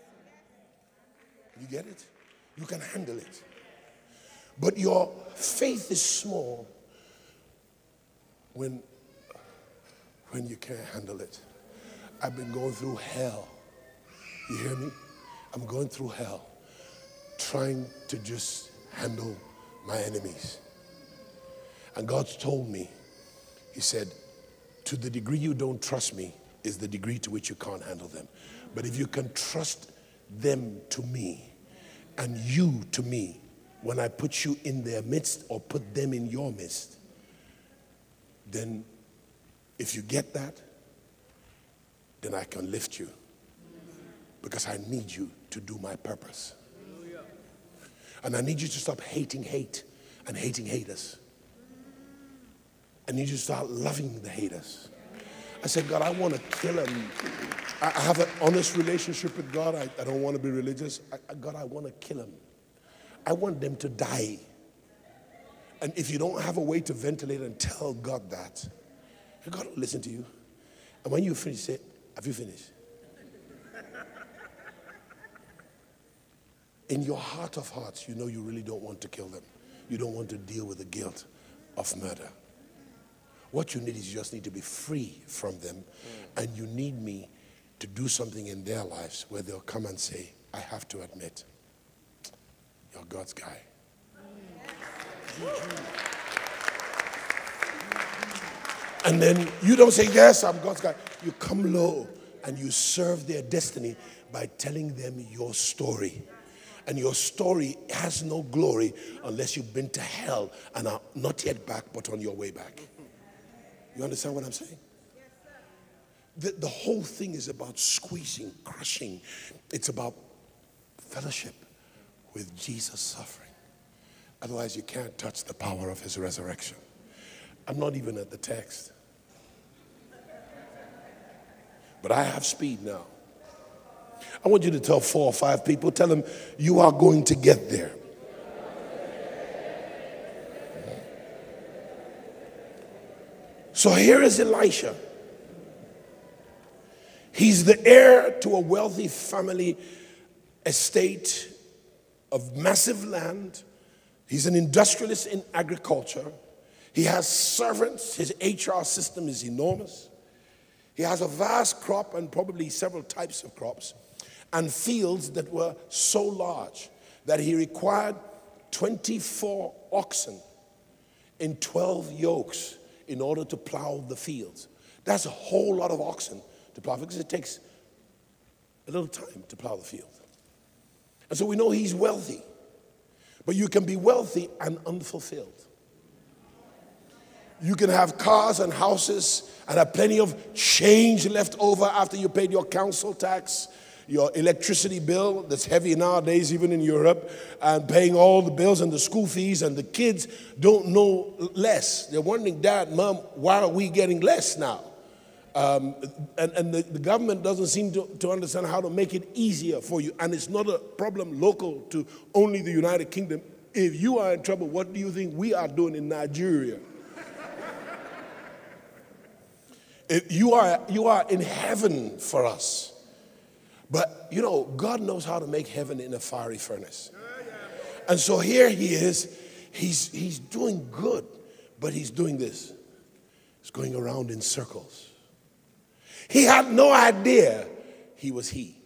You get it? You can handle it. But your faith is small when you can't handle it. I've been going through hell. You hear me? I'm going through hell trying to just handle my enemies. And God's told me, he said, to the degree you don't trust me is the degree to which you can't handle them. But if you can trust them to me, and you to me, when I put you in their midst or put them in your midst, then if you get that, then I can lift you. Because I need you to do my purpose. And I need you to stop hating hate and hating haters. I need you to start loving the haters. I said, God, I want to kill him. I have an honest relationship with God. I don't want to be religious. God, I want to kill him. I want them to die. And if you don't have a way to ventilate and tell God that, God will listen to you. And when you finish, say, have you finished? In your heart of hearts, you know you really don't want to kill them. You don't want to deal with the guilt of murder. What you need is you just need to be free from them. And you need me to do something in their lives where they'll come and say, I have to admit, you're God's guy. And then you don't say, yes, I'm God's guy. You come low and you serve their destiny by telling them your story. And your story has no glory unless you've been to hell and are not yet back, but on your way back. You understand what I'm saying? The whole thing is about squeezing, crushing. It's about fellowship with Jesus suffering. Otherwise, you can't touch the power of his resurrection. I'm not even at the text. But I have speed now. I want you to tell 4 or 5 people, tell them, you are going to get there. So here is Elisha. He's the heir to a wealthy family estate of massive land. He's an industrialist in agriculture. He has servants. His HR system is enormous. He has a vast crop and probably several types of crops and fields that were so large that he required 24 oxen in 12 yokes in order to plow the fields. That's a whole lot of oxen to plow because it takes a little time to plow the field. And so we know he's wealthy. But you can be wealthy and unfulfilled. You can have cars and houses and have plenty of change left over after you paid your council tax, your electricity bill that's heavy nowadays even in Europe, and paying all the bills and the school fees, and the kids don't know less. They're wondering, Dad, Mom, why are we getting less now? And the government doesn't seem to understand how to make it easier for you. And it's not a problem local to only the United Kingdom. If you are in trouble, what do you think we are doing in Nigeria? You are in heaven for us. But, you know, God knows how to make heaven in a fiery furnace. And so here he is. He's doing good, but he's doing this. He's going around in circles. He had no idea he was he.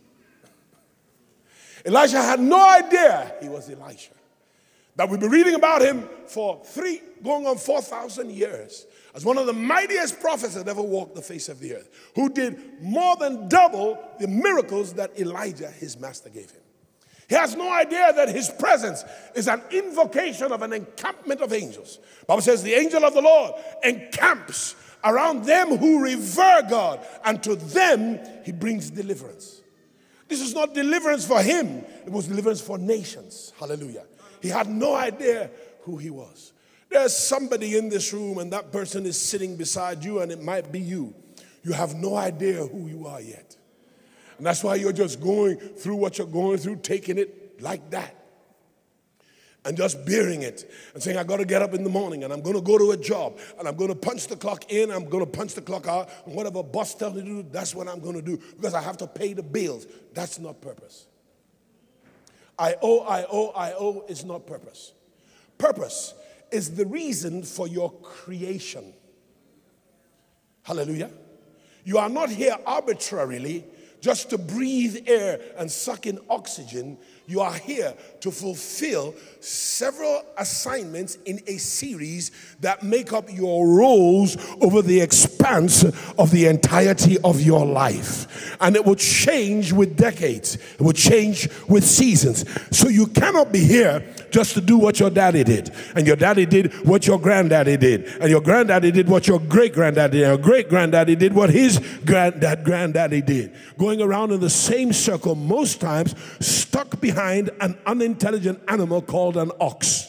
Elisha had no idea he was Elisha. That we've been reading about him for going on 4,000 years as one of the mightiest prophets that ever walked the face of the earth, who did more than double the miracles that Elijah, his master, gave him. He has no idea that his presence is an invocation of an encampment of angels. The Bible says the angel of the Lord encamps around them who revere God, and to them he brings deliverance. This is not deliverance for him, it was deliverance for nations. Hallelujah. He had no idea who he was. There's somebody in this room, and that person is sitting beside you, and it might be you. You have no idea who you are yet. And that's why you're just going through what you're going through, taking it like that. And just bearing it and saying, I got to get up in the morning and I'm going to go to a job and I'm going to punch the clock in, I'm going to punch the clock out, and whatever boss tells me to do, that's what I'm going to do because I have to pay the bills. That's not purpose. I owe is not purpose. Purpose is the reason for your creation. Hallelujah. You are not here arbitrarily just to breathe air and suck in oxygen. You are here to fulfill several assignments in a series that make up your roles over the expanse of the entirety of your life. And it will change with decades. It will change with seasons. So you cannot be here just to do what your daddy did. And your daddy did what your granddaddy did. And your granddaddy did what your great-granddaddy did. And your great-granddaddy did what his granddaddy did. Going around in the same circle, most times stuck behind an unintelligent animal called an ox.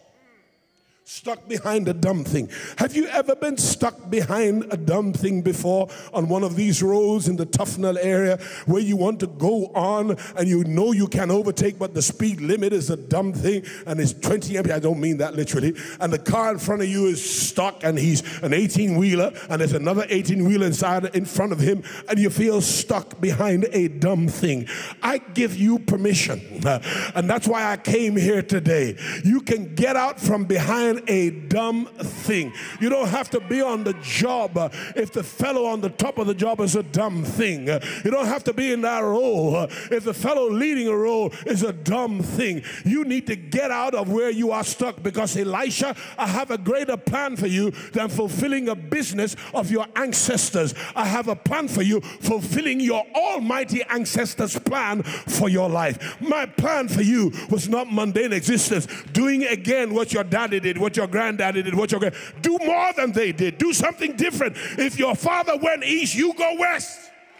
Stuck behind a dumb thing. Have you ever been stuck behind a dumb thing before on one of these roads in the Tufnell area where you want to go on and you know you can overtake, but the speed limit is a dumb thing and it's 20 mph. I don't mean that literally. And the car in front of you is stuck and he's an 18-wheeler and there's another 18-wheeler in front of him and you feel stuck behind a dumb thing. I give you permission. And that's why I came here today. You can get out from behind a dumb thing. You don't have to be on the job if the fellow on the top of the job is a dumb thing. You don't have to be in that role if the fellow leading a role is a dumb thing. You need to get out of where you are stuck because Elisha, I have a greater plan for you than fulfilling a business of your ancestors. I have a plan for you fulfilling your almighty ancestors' plan for your life. My plan for you was not mundane existence, doing again what your daddy did, what your granddaddy did, do more than they did. Do something different. If your father went east, you go west.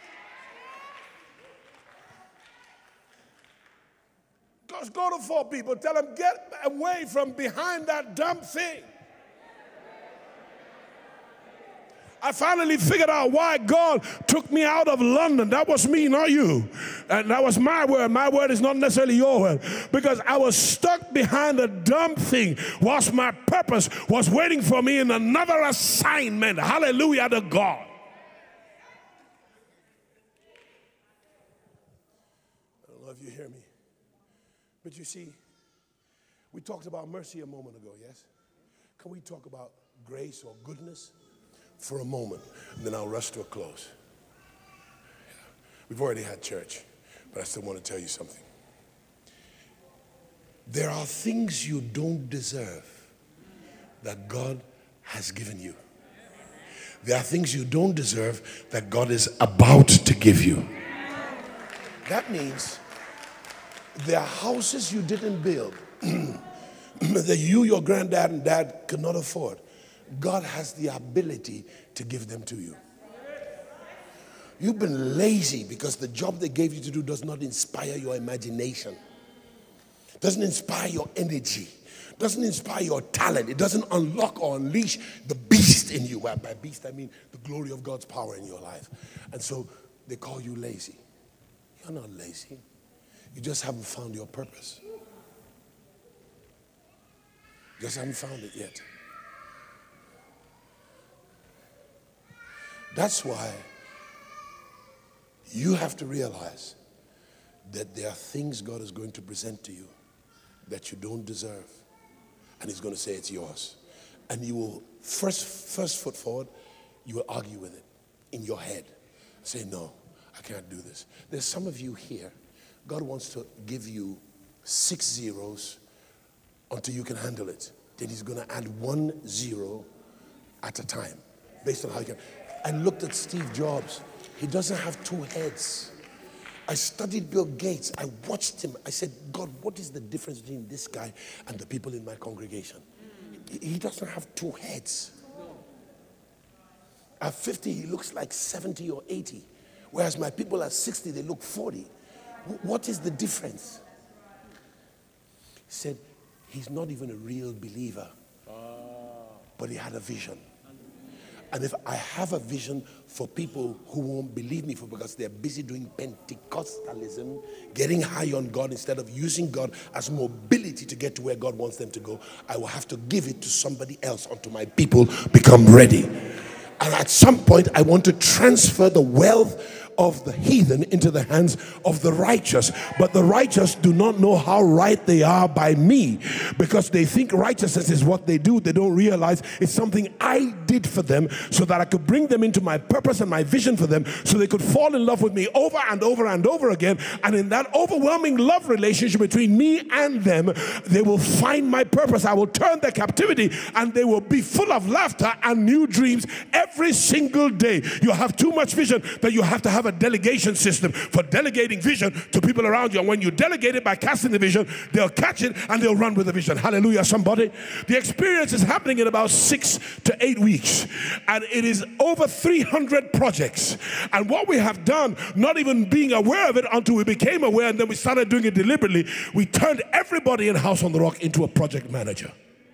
Just go to 4 people. Tell them, get away from behind that dumb thing. I finally figured out why God took me out of London. That was me, not you. And that was my word. My word is not necessarily your word. Because I was stuck behind a dumb thing whilst my purpose was waiting for me in another assignment. Hallelujah to God. I don't know if you hear me. But you see, we talked about mercy a moment ago, yes? Can we talk about grace or goodness for a moment, and then I'll rush to a close. We've already had church, but I still want to tell you something. There are things you don't deserve that God has given you. There are things you don't deserve that God is about to give you. That means there are houses you didn't build that you, your granddad, and dad could not afford. God has the ability to give them to you. You've been lazy because the job they gave you to do does not inspire your imagination, doesn't inspire your energy, doesn't inspire your talent. It doesn't unlock or unleash the beast in you. By beast, I mean the glory of God's power in your life. And so they call you lazy. You're not lazy. You just haven't found your purpose. You just haven't found it yet. That's why you have to realize that there are things God is going to present to you that you don't deserve. And he's going to say it's yours. And you will, first foot forward, you will argue with it in your head. Say, no, I can't do this. There's some of you here, God wants to give you 6 zeros until you can handle it. Then he's going to add 1 0 at a time based on how you can. I looked at Steve Jobs. He doesn't have 2 heads. I studied Bill Gates. I watched him. I said, God, what is the difference between this guy and the people in my congregation? He doesn't have 2 heads. At 50, he looks like 70 or 80. Whereas my people at 60, they look 40. What is the difference? He said, he's not even a real believer. But he had a vision. And if I have a vision for people who won't believe me because they're busy doing Pentecostalism, getting high on God instead of using God as mobility to get to where God wants them to go, I will have to give it to somebody else until my people become ready. And at some point, I want to transfer the wealth of the heathen into the hands of the righteous. But the righteous do not know how right they are by me, because they think righteousness is what they do. They don't realize it's something I did for them so that I could bring them into my purpose and my vision for them, so they could fall in love with me over and over and over again. And in that overwhelming love relationship between me and them, they will find my purpose. I will turn their captivity, and they will be full of laughter and new dreams every single day. You have too much vision that you have to have a delegation system for delegating vision to people around you. And when you delegate it by casting the vision, they'll catch it and they'll run with the vision. Hallelujah, somebody. The experience is happening in about 6 to 8 weeks. And it is over 300 projects. And what we have done, not even being aware of it until we became aware, and then we started doing it deliberately, we turned everybody in House on the Rock into a project manager.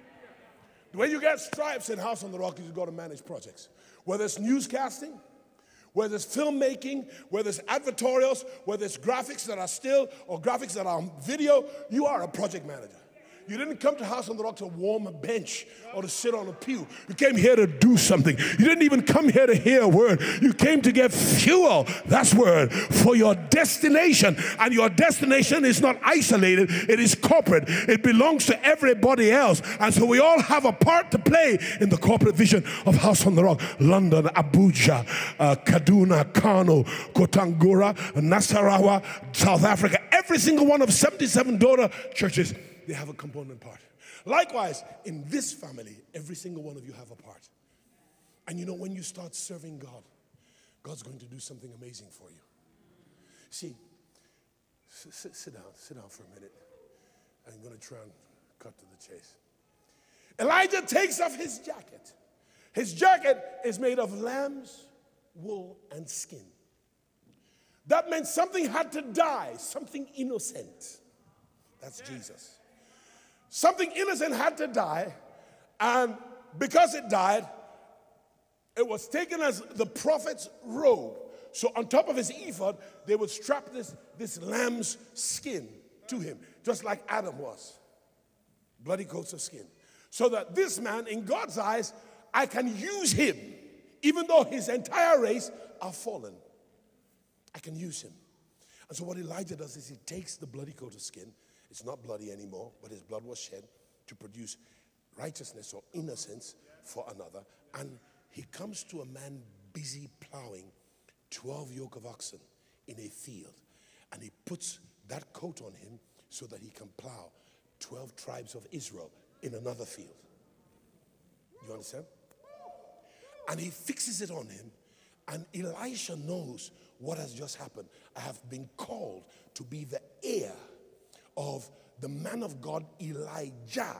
The way you get stripes in House on the Rock is you go to manage projects. Whether it's newscasting, whether it's filmmaking, whether it's advertorials, whether it's graphics that are still or graphics that are on video, you are a project manager. You didn't come to House on the Rock to warm a bench or to sit on a pew. You came here to do something. You didn't even come here to hear a word. You came to get fuel, that's word, for your destination. And your destination is not isolated. It is corporate. It belongs to everybody else. And so we all have a part to play in the corporate vision of House on the Rock. London, Abuja, Kaduna, Kano, Kotangura, Nasarawa, South Africa. Every single one of 77 daughter churches, they have a component part. Likewise, in this family, every single one of you have a part. And you know, when you start serving God, God's going to do something amazing for you. See, sit down for a minute. I'm going to try and cut to the chase. Elijah takes off his jacket. His jacket is made of lamb's wool and skin. That meant something had to die, something innocent. That's Jesus. Something innocent had to die, and because it died, It was taken as the prophet's robe. So on top of his ephod, they would strap this lamb's skin to him, just like Adam was. Bloody coats of skin. So that this man, in God's eyes, I can use him, even though his entire race are fallen. I can use him. And so what Elijah does is he takes the bloody coat of skin. It's not bloody anymore, but his blood was shed to produce righteousness or innocence for another. And he comes to a man busy plowing 12 yoke of oxen in a field. And he puts that coat on him so that he can plow 12 tribes of Israel in another field. You understand? And he fixes it on him. And Elisha knows what has just happened. I have been called to be the heir of the man of God, Elijah.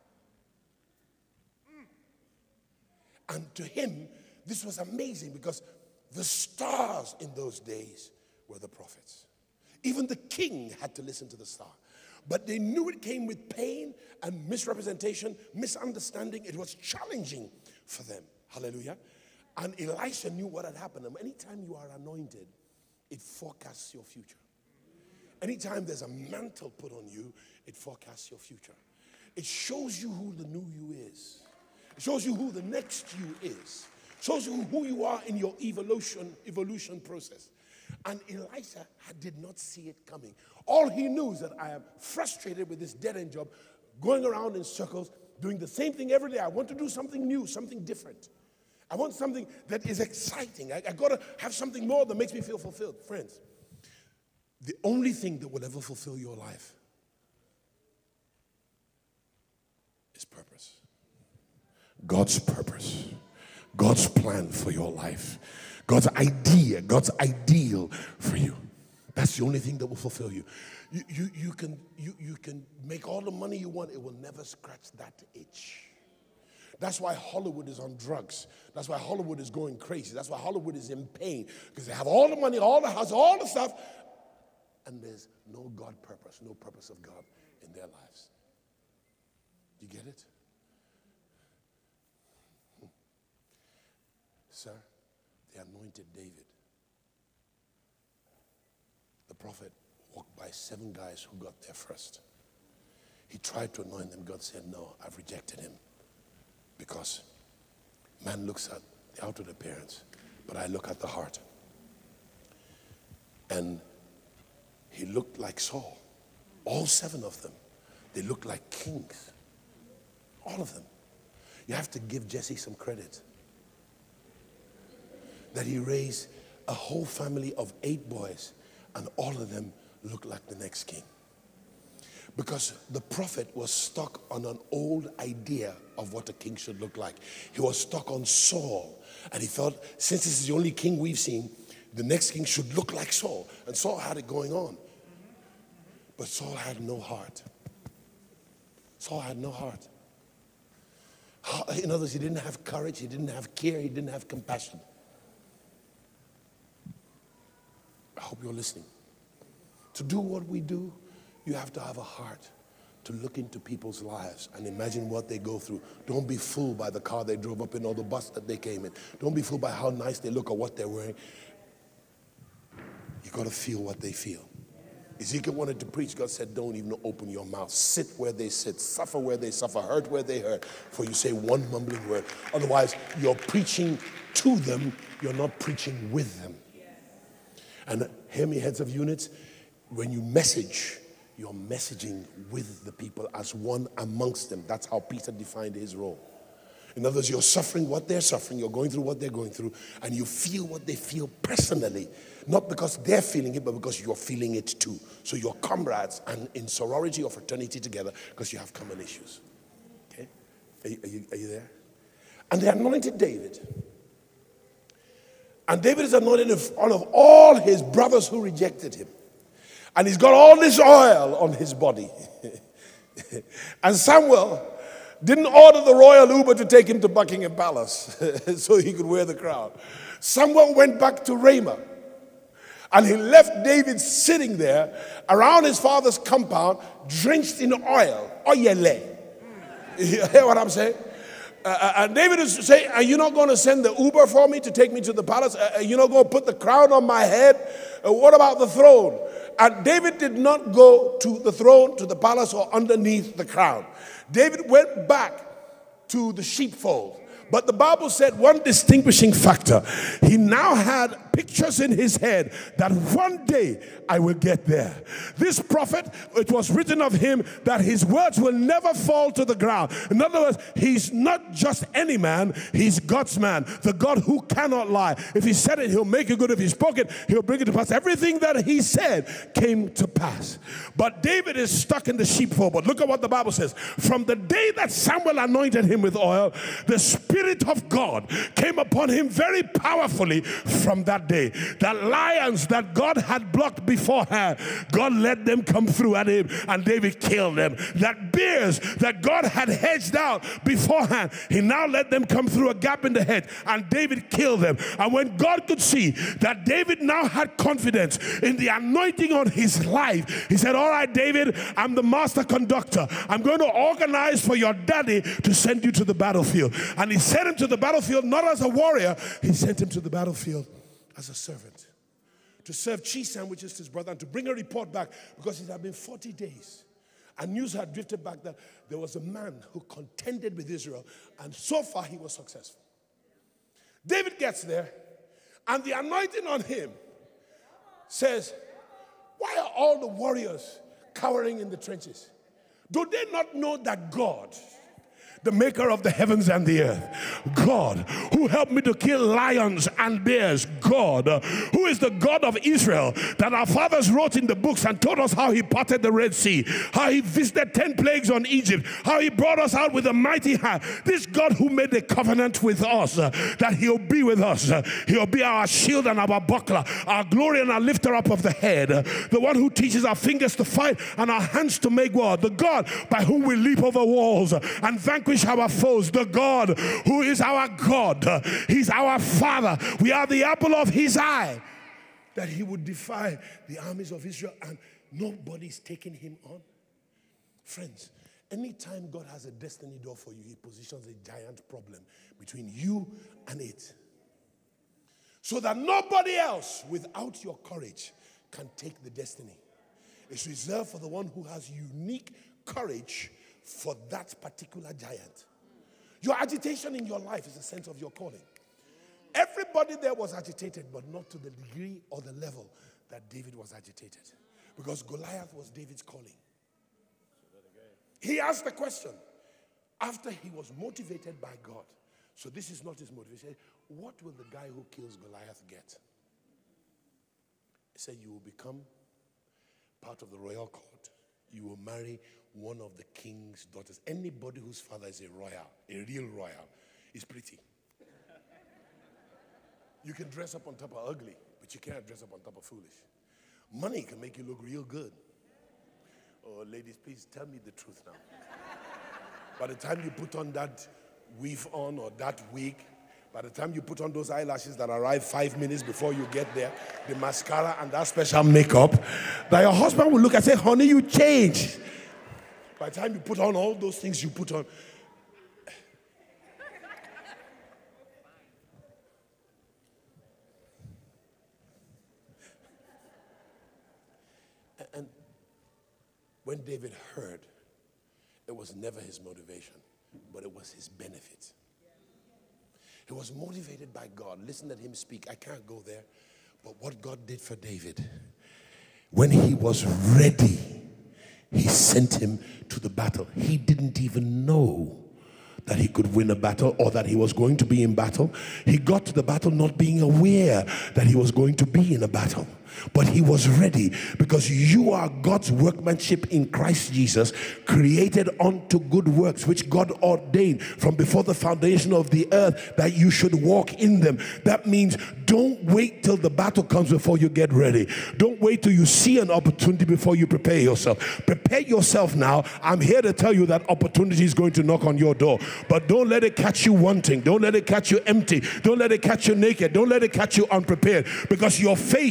And to him, this was amazing because the stars in those days were the prophets. Even the king had to listen to the star. But they knew it came with pain and misrepresentation, misunderstanding. It was challenging for them. Hallelujah. And Elisha knew what had happened. And anytime you are anointed, it forecasts your future. Anytime there's a mantle put on you, it forecasts your future. It shows you who the new you is. It shows you who the next you is. It shows you who you are in your evolution process. And Elisha did not see it coming. All he knew is that I am frustrated with this dead-end job, going around in circles, doing the same thing every day. I want to do something new, something different. I want something that is exciting. I got to have something more that makes me feel fulfilled. Friends, the only thing that will ever fulfill your life is purpose. God's purpose. God's plan for your life. God's idea, God's ideal for you. That's the only thing that will fulfill you. You can make all the money you want. It will never scratch that itch. That's why Hollywood is on drugs. That's why Hollywood is going crazy. That's why Hollywood is in pain. Because they have all the money, all the house, all the stuff. And there's no God purpose, no purpose of God in their lives. You get it? Sir, they anointed David. The prophet walked by 7 guys who got there first. He tried to anoint them. God said, no, I've rejected him. Because man looks at the outward appearance, but I look at the heart. And he looked like Saul. All 7 of them. They looked like kings. All of them. You have to give Jesse some credit. That he raised a whole family of 8 boys, and all of them looked like the next king. Because the prophet was stuck on an old idea of what a king should look like. He was stuck on Saul. And he felt, since this is the only king we've seen, the next king should look like Saul. And Saul had it going on. But Saul had no heart. Saul had no heart. In other words, he didn't have courage, he didn't have care, he didn't have compassion. I hope you're listening. To do what we do, you have to have a heart to look into people's lives and imagine what they go through. Don't be fooled by the car they drove up in or the bus that they came in. Don't be fooled by how nice they look or what they're wearing. You got to feel what they feel. Ezekiel wanted to preach. God said, don't even open your mouth. Sit where they sit. Suffer where they suffer. Hurt where they hurt. For you say one mumbling word. Otherwise, you're preaching to them. You're not preaching with them. And hear me, heads of units. When you message, you're messaging with the people as one amongst them. That's how Peter defined his role. In other words, you're suffering what they're suffering. You're going through what they're going through. And you feel what they feel personally. Not because they're feeling it, but because you're feeling it too. So you're comrades and in sorority or fraternity together because you have common issues. Okay? Are you there? And they anointed David. And David is anointed in front of all his brothers who rejected him. And he's got all this oil on his body. And Samuel didn't order the royal Uber to take him to Buckingham Palace so he could wear the crown. Samuel went back to Ramah. And he left David sitting there around his father's compound, drenched in oil. Oyele. You hear what I'm saying? And David is saying, are you not going to send the Uber for me to take me to the palace? Are you not going to put the crown on my head? What about the throne? And David did not go to the throne, to the palace, or underneath the crown. David went back to the sheepfold. But the Bible said one distinguishing factor. He now had pictures in his head that one day I will get there. This prophet, it was written of him that his words will never fall to the ground. In other words, he's not just any man, he's God's man, the God who cannot lie. If he said it, he'll make it good. If he spoke it, he'll bring it to pass. Everything that he said came to pass. But David is stuck in the sheepfold. But look at what the Bible says. From the day that Samuel anointed him with oil, the Spirit of God came upon him very powerfully from that day. The lions that God had blocked beforehand, God let them come through at him, and David killed them. That bears that God had hedged out beforehand, he now let them come through a gap in the hedge, and David killed them. And when God could see that David now had confidence in the anointing on his life, he said, all right, David, I'm the master conductor. I'm going to organize for your daddy to send you to the battlefield. And he sent him to the battlefield not as a warrior, he sent him to the battlefield as a servant, to serve cheese sandwiches to his brother and to bring a report back, because it had been 40 days and news had drifted back that there was a man who contended with Israel, and so far he was successful. David gets there, and the anointing on him says, why are all the warriors cowering in the trenches? Do they not know that God, the maker of the heavens and the earth, God who helped me to kill lions and bears, God who is the God of Israel that our fathers wrote in the books and told us how he parted the Red Sea, how he visited 10 plagues on Egypt, how he brought us out with a mighty hand. This God who made a covenant with us, that he'll be with us, he'll be our shield and our buckler, our glory and our lifter up of the head, the one who teaches our fingers to fight and our hands to make war, the God by whom we leap over walls and vanquish our foes, the God who is our God. He's our Father. We are the apple of his eye. That he would defy the armies of Israel, and nobody's taking him on. Friends, anytime God has a destiny door for you, he positions a giant problem between you and it, so that nobody else without your courage can take the destiny. It's reserved for the one who has unique courage for that particular giant. Your agitation in your life is a sense of your calling. Everybody there was agitated, but not to the degree or the level that David was agitated, because Goliath was David's calling. He asked the question after he was motivated by God. So this is not his motivation. What will the guy who kills Goliath get? He said, you will become part of the royal court. You will marry one of the king's daughters. Anybody whose father is a royal, a real royal, is pretty. You can dress up on top of ugly, but you can't dress up on top of foolish. Money can make you look real good. Oh, ladies, please tell me the truth now. By the time you put on that weave on or that wig, by the time you put on those eyelashes that arrive 5 minutes before you get there, the mascara and that special makeup, that your husband will look and say, honey, you changed. By the time you put on all those things you put on. And when David heard, it was never his motivation, but it was his benefit. He was motivated by God. Listen to him speak. I can't go there. But what God did for David, when he was ready, he sent him to the battle. He didn't even know that he could win a battle or that he was going to be in battle. He got to the battle not being aware that he was going to be in a battle. But he was ready, because you are God's workmanship in Christ Jesus, created unto good works, which God ordained from before the foundation of the earth that you should walk in them. That means don't wait till the battle comes before you get ready. Don't wait till you see an opportunity before you prepare yourself. Prepare yourself now. I'm here to tell you that opportunity is going to knock on your door. But don't let it catch you wanting. Don't let it catch you empty. Don't let it catch you naked. Don't let it catch you unprepared, because your faith should tell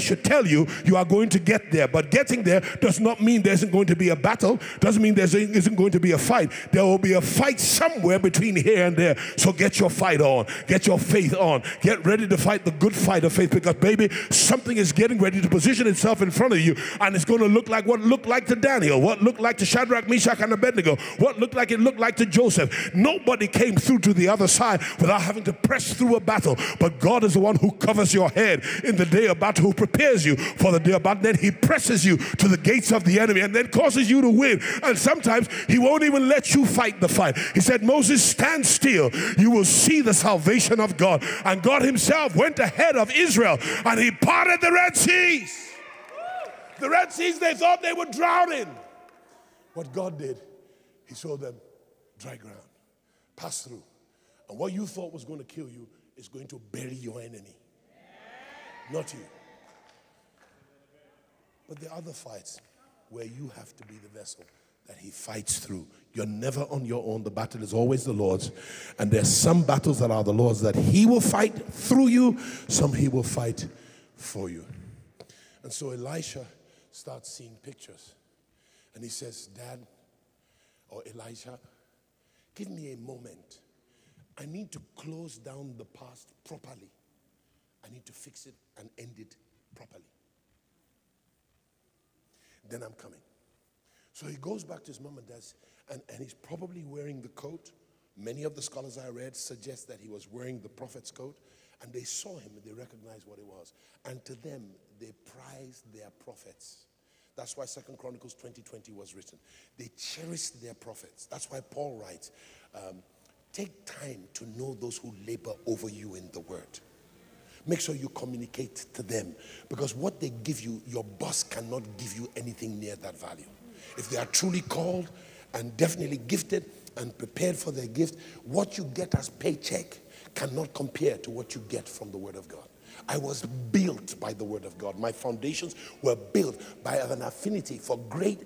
tell you you are going to get there. But getting there does not mean there isn't going to be a battle, doesn't mean there isn't going to be a fight. There will be a fight somewhere between here and there. So get your fight on, get your faith on, get ready to fight the good fight of faith, because baby, something is getting ready to position itself in front of you, and it's going to look like what looked like to Daniel, what looked like to Shadrach, Meshach, and Abednego, what looked like to Joseph. Nobody came through to the other side without having to press through a battle, but God is the one who covers your head in the day of battle, who prepares you for the day of battle. Then he presses you to the gates of the enemy and then causes you to win. And sometimes he won't even let you fight the fight. He said, Moses, stand still, you will see the salvation of God. And God himself went ahead of Israel and he parted the Red Seas. The Red Seas they thought they were drowning. What God did, he showed them dry ground. Pass through. And what you thought was going to kill you is going to bury your enemy. Not you. But there are other fights where you have to be the vessel that he fights through. You're never on your own. The battle is always the Lord's. And there's some battles that are the Lord's that he will fight through you. Some he will fight for you. And so Elisha starts seeing pictures. And he says, Dad, or Elijah, give me a moment. I need to close down the past properly. I need to fix it and end it properly. Then I'm coming. So he goes back to his mom and dad's, and he's probably wearing the coat. Many of the scholars I read suggest that he was wearing the prophet's coat, and they saw him and they recognized what it was. And to them, they prized their prophets. That's why 2 Chronicles 20:20 was written. They cherished their prophets. That's why Paul writes, take time to know those who labor over you in the word. Make sure you communicate to them, because what they give you, your boss cannot give you anything near that value. If they are truly called and definitely gifted and prepared for their gift, what you get as paycheck cannot compare to what you get from the word of God. I was built by the word of God. My foundations were built by an affinity for great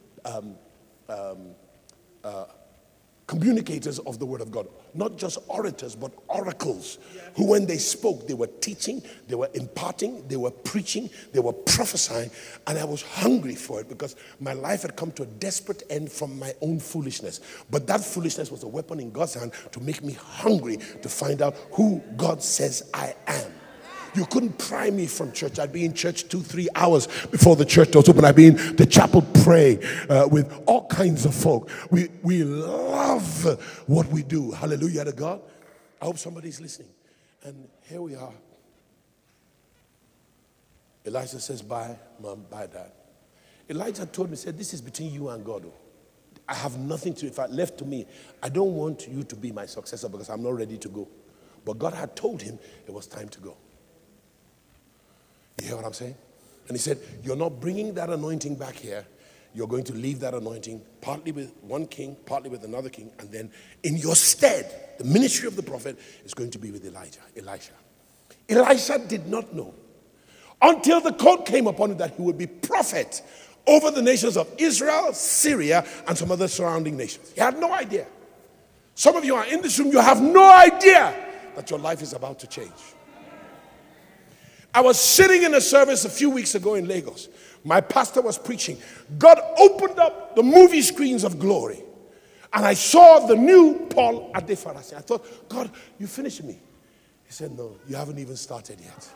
communicators of the word of God. Not just orators, but oracles, who when they spoke, they were teaching, they were imparting, they were preaching, they were prophesying. And I was hungry for it because my life had come to a desperate end from my own foolishness. But that foolishness was a weapon in God's hand to make me hungry to find out who God says I am. You couldn't pry me from church. I'd be in church 2-3 hours before the church doors open. I'd be in the chapel praying with all kinds of folk. We love what we do. Hallelujah to God. I hope somebody's listening. And here we are. Elijah says, bye, mom, bye, dad. Elijah told me, said, this is between you and God. I have nothing to, if I left to me, I don't want you to be my successor because I'm not ready to go. But God had told him it was time to go. You hear what I'm saying? And he said, you're not bringing that anointing back here. You're going to leave that anointing partly with one king, partly with another king. And then in your stead, the ministry of the prophet is going to be with Elisha. Elisha did not know until the call came upon him that he would be prophet over the nations of Israel, Syria, and some other surrounding nations. He had no idea. Some of you are in this room, you have no idea that your life is about to change. I was sitting in a service a few weeks ago in Lagos. My pastor was preaching. God opened up the movie screens of glory. And I saw the new Paul Adefarasin. I thought, God, you finished me. He said, no, you haven't even started yet.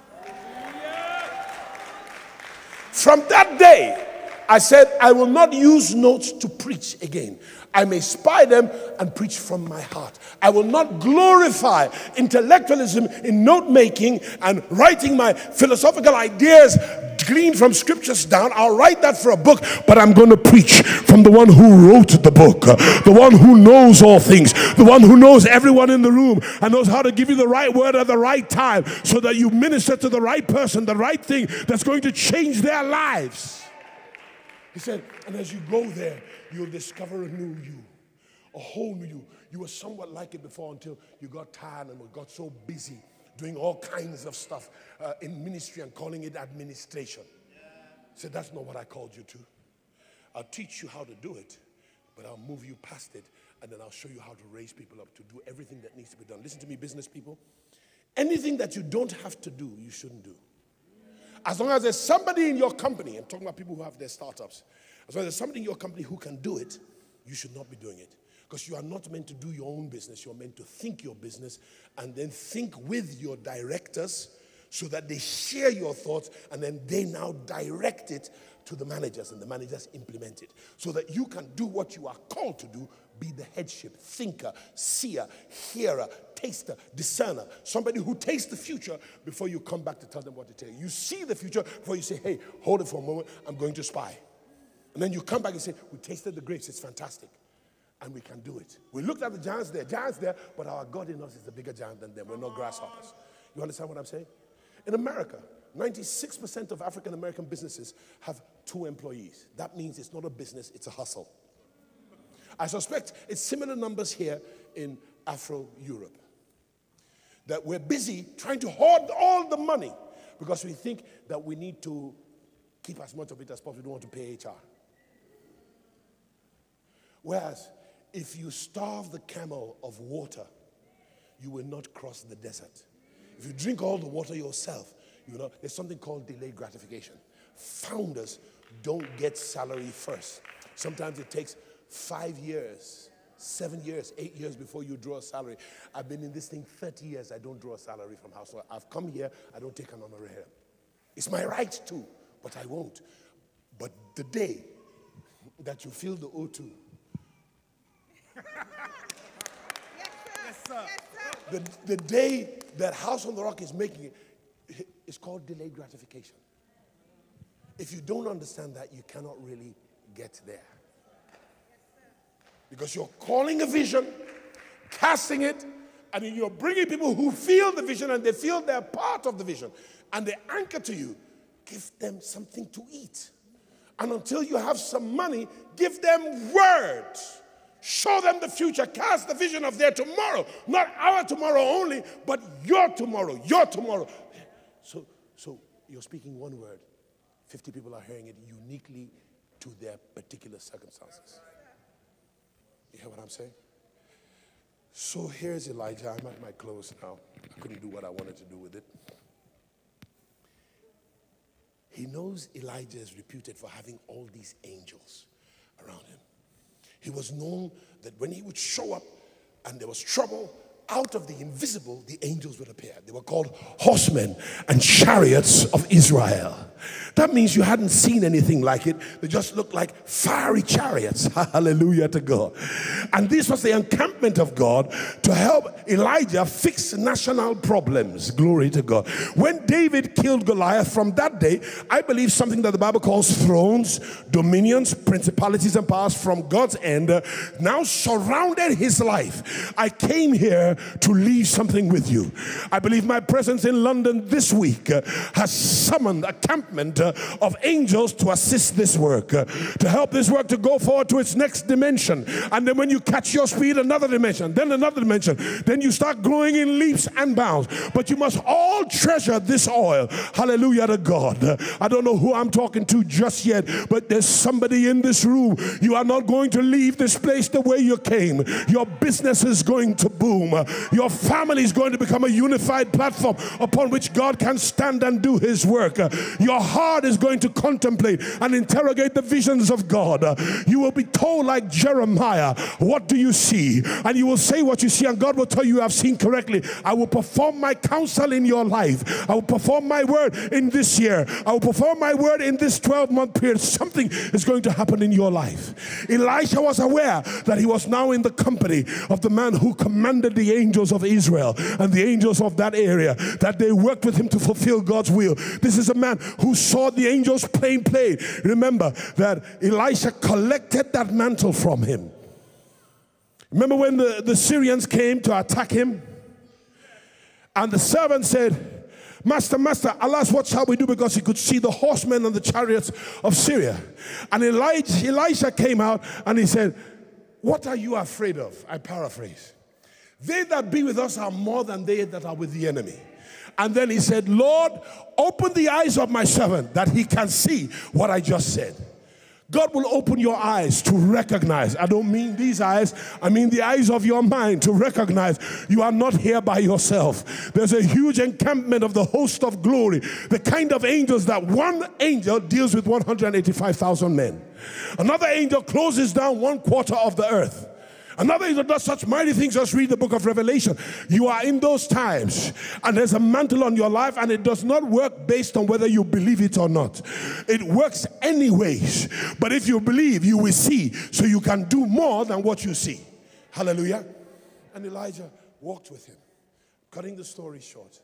From that day, I said, I will not use notes to preach again. I may spy them and preach from my heart. I will not glorify intellectualism in note making and writing my philosophical ideas gleaned from scriptures down. I'll write that for a book, but I'm going to preach from the one who wrote the book, the one who knows all things, the one who knows everyone in the room and knows how to give you the right word at the right time so that you minister to the right person, the right thing that's going to change their lives. He said, and as you go there, you'll discover a new you, a whole new you. You were somewhat like it before until you got tired and got so busy doing all kinds of stuff in ministry and calling it administration. He said, that's not what I called you to. I'll teach you how to do it, but I'll move you past it, and then I'll show you how to raise people up to do everything that needs to be done. Listen to me, business people. Anything that you don't have to do, you shouldn't do. As long as there's somebody in your company, I'm talking about people who have their startups, as long as there's somebody in your company who can do it, you should not be doing it. Because you are not meant to do your own business. You're meant to think your business and then think with your directors so that they share your thoughts and then they now direct it to the managers and the managers implement it so that you can do what you are called to do, be the headship, thinker, seer, hearer, taster, discerner, somebody who tastes the future before you come back to tell them what to tell you. You see the future before you say, hey, hold it for a moment, I'm going to spy. And then you come back and say, we tasted the grapes, it's fantastic. And we can do it. We looked at the giants there, but our God in us is a bigger giant than them. We're not grasshoppers. You understand what I'm saying? In America, 96% of African American businesses have 2 employees. That means it's not a business, it's a hustle. I suspect it's similar numbers here in Afro-Europe. That we're busy trying to hoard all the money because we think that we need to keep as much of it as possible. We don't want to pay HR. Whereas, if you starve the camel of water, you will not cross the desert. If you drink all the water yourself, you know, there's something called delayed gratification. Founders don't get salary first. Sometimes it takes 5 years, 7 years, 8 years before you draw a salary. I've been in this thing 30 years. I don't draw a salary from house. So I've come here. I don't take an honorarium. It's my right to, but I won't. But the day that you feel the O2, Yes, sir. Yes, sir. the day that House on the Rock is making it, it's called delayed gratification. If you don't understand that, you cannot really get there. Because you're calling a vision, casting it, and then you're bringing people who feel the vision and they feel they're part of the vision. And they anchor to you. Give them something to eat. And until you have some money, give them words. Show them the future. Cast the vision of their tomorrow. Not our tomorrow only, but your tomorrow. Your tomorrow. So you're speaking one word. 50 people are hearing it uniquely to their particular circumstances. You hear what I'm saying? So here's Elijah. I'm at my close now. I couldn't do what I wanted to do with it. He knows Elijah is reputed for having all these angels around him. He was known that when he would show up and there was trouble, out of the invisible, the angels would appear. They were called horsemen and chariots of Israel. That means you hadn't seen anything like it. They just looked like fiery chariots. Hallelujah to God. And this was the encampment of God to help Elijah fix national problems. Glory to God. When David killed Goliath, from that day, I believe something that the Bible calls thrones, dominions, principalities and powers from God's end now surrounded his life. I came here to leave something with you. I believe my presence in London this week has summoned a encampment of angels to assist this work, to help this work to go forward to its next dimension. And then when you catch your speed, another dimension, then another dimension, then you start growing in leaps and bounds. But you must all treasure this oil. Hallelujah to God. I don't know who I'm talking to just yet, but there's somebody in this room. You are not going to leave this place the way you came. Your business is going to boom. Your family is going to become a unified platform upon which God can stand and do his work. Your heart is going to contemplate and interrogate the visions of God. You will be told like Jeremiah, what do you see? And you will say what you see, and God will tell you, I've seen correctly. I will perform my counsel in your life. I will perform my word in this year. I will perform my word in this 12-month period. Something is going to happen in your life. Elisha was aware that he was now in the company of the man who commanded the angels of Israel and the angels of that area, that they worked with him to fulfill God's will. This is a man who saw the angels playing play. Remember that Elisha collected that mantle from him. Remember when the Syrians came to attack him? And the servant said, Master, alas, what shall we do? Because he could see the horsemen and the chariots of Syria. And Elisha came out and he said, what are you afraid of? I paraphrase. They that be with us are more than they that are with the enemy. And then he said, Lord, open the eyes of my servant that he can see what I just said. God will open your eyes to recognize. I don't mean these eyes. I mean the eyes of your mind to recognize you are not here by yourself. There's a huge encampment of the host of glory. The kind of angels that one angel deals with 185,000 men. Another angel closes down 1/4 of the earth. Another angel does such mighty things. Just read the book of Revelation. You are in those times, and there's a mantle on your life, and it does not work based on whether you believe it or not. It works anyways. But if you believe, you will see, so you can do more than what you see. Hallelujah. And Elijah walked with him. Cutting the story short,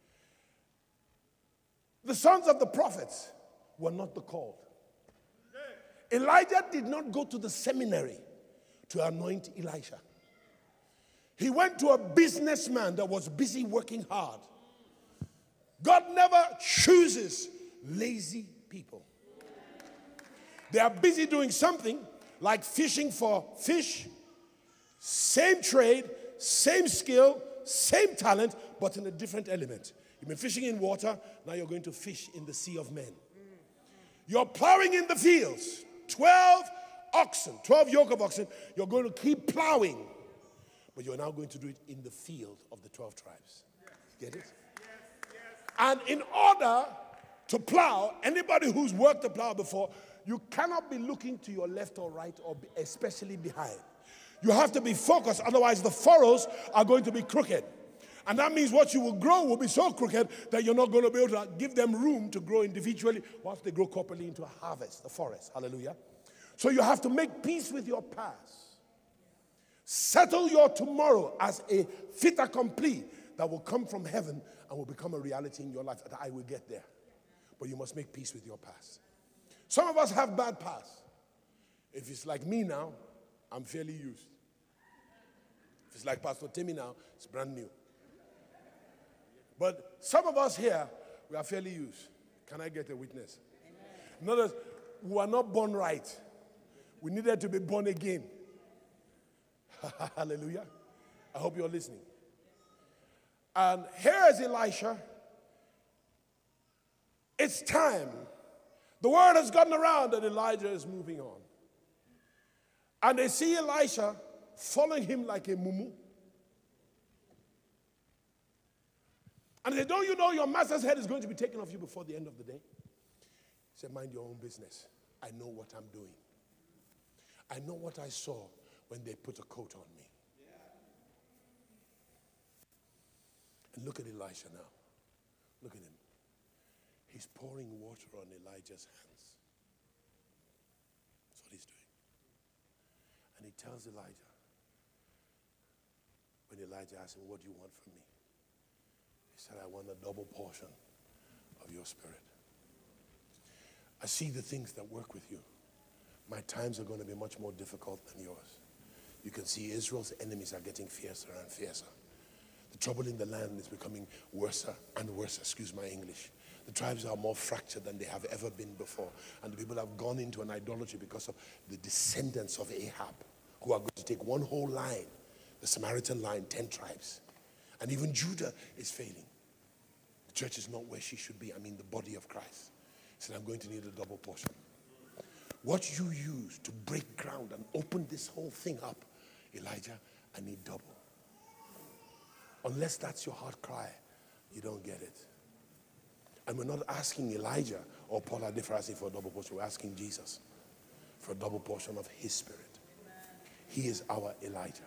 the sons of the prophets were not the called. Elijah did not go to the seminary to anoint Elisha. He went to a businessman that was busy working hard. God never chooses lazy people. They are busy doing something like fishing for fish, same trade, same skill, same talent, but in a different element. You've been fishing in water, now you're going to fish in the sea of men. You're plowing in the fields, 12 oxen, 12 yoke of oxen, you're going to keep plowing. But you're now going to do it in the field of the 12 tribes. Get it? And in order to plow, anybody who's worked a plow before, you cannot be looking to your left or right, or especially behind. You have to be focused, otherwise the furrows are going to be crooked. And that means what you will grow will be so crooked that you're not going to be able to give them room to grow individually whilst they grow corporately into a harvest, the forest. Hallelujah. So you have to make peace with your past. Settle your tomorrow as a fait accompli that will come from heaven and will become a reality in your life. That I will get there. But you must make peace with your past. Some of us have bad past. If it's like me now, I'm fairly used. If it's like Pastor Timmy now, it's brand new. But some of us here, we are fairly used. Can I get a witness? In other words, we are not born right. We needed to be born again. Hallelujah. I hope you're listening. And here is Elisha. It's time. The word has gotten around that Elijah is moving on. And they see Elisha following him like a mumu. And they say, don't you know your master's head is going to be taken off you before the end of the day? He said, mind your own business. I know what I'm doing. I know what I saw when they put a coat on me. And look at Elisha now. Look at him. He's pouring water on Elijah's hands. That's what he's doing. And he tells Elijah, when Elijah asks him, what do you want from me? He said, I want a double portion of your spirit. I see the things that work with you. My times are going to be much more difficult than yours. You can see Israel's enemies are getting fiercer and fiercer. The trouble in the land is becoming worse and worse. Excuse my English. The tribes are more fractured than they have ever been before. And the people have gone into an idolatry because of the descendants of Ahab, who are going to take one whole line, the Samaritan line, 10 tribes. And even Judah is failing. The church is not where she should be. I mean, the body of Christ. He said, I'm going to need a double portion. What you use to break ground and open this whole thing up, Elijah, I need double. Unless that's your heart cry, you don't get it. And we're not asking Elijah or Paul Adefarasin for a double portion. We're asking Jesus for a double portion of his spirit. He is our Elijah.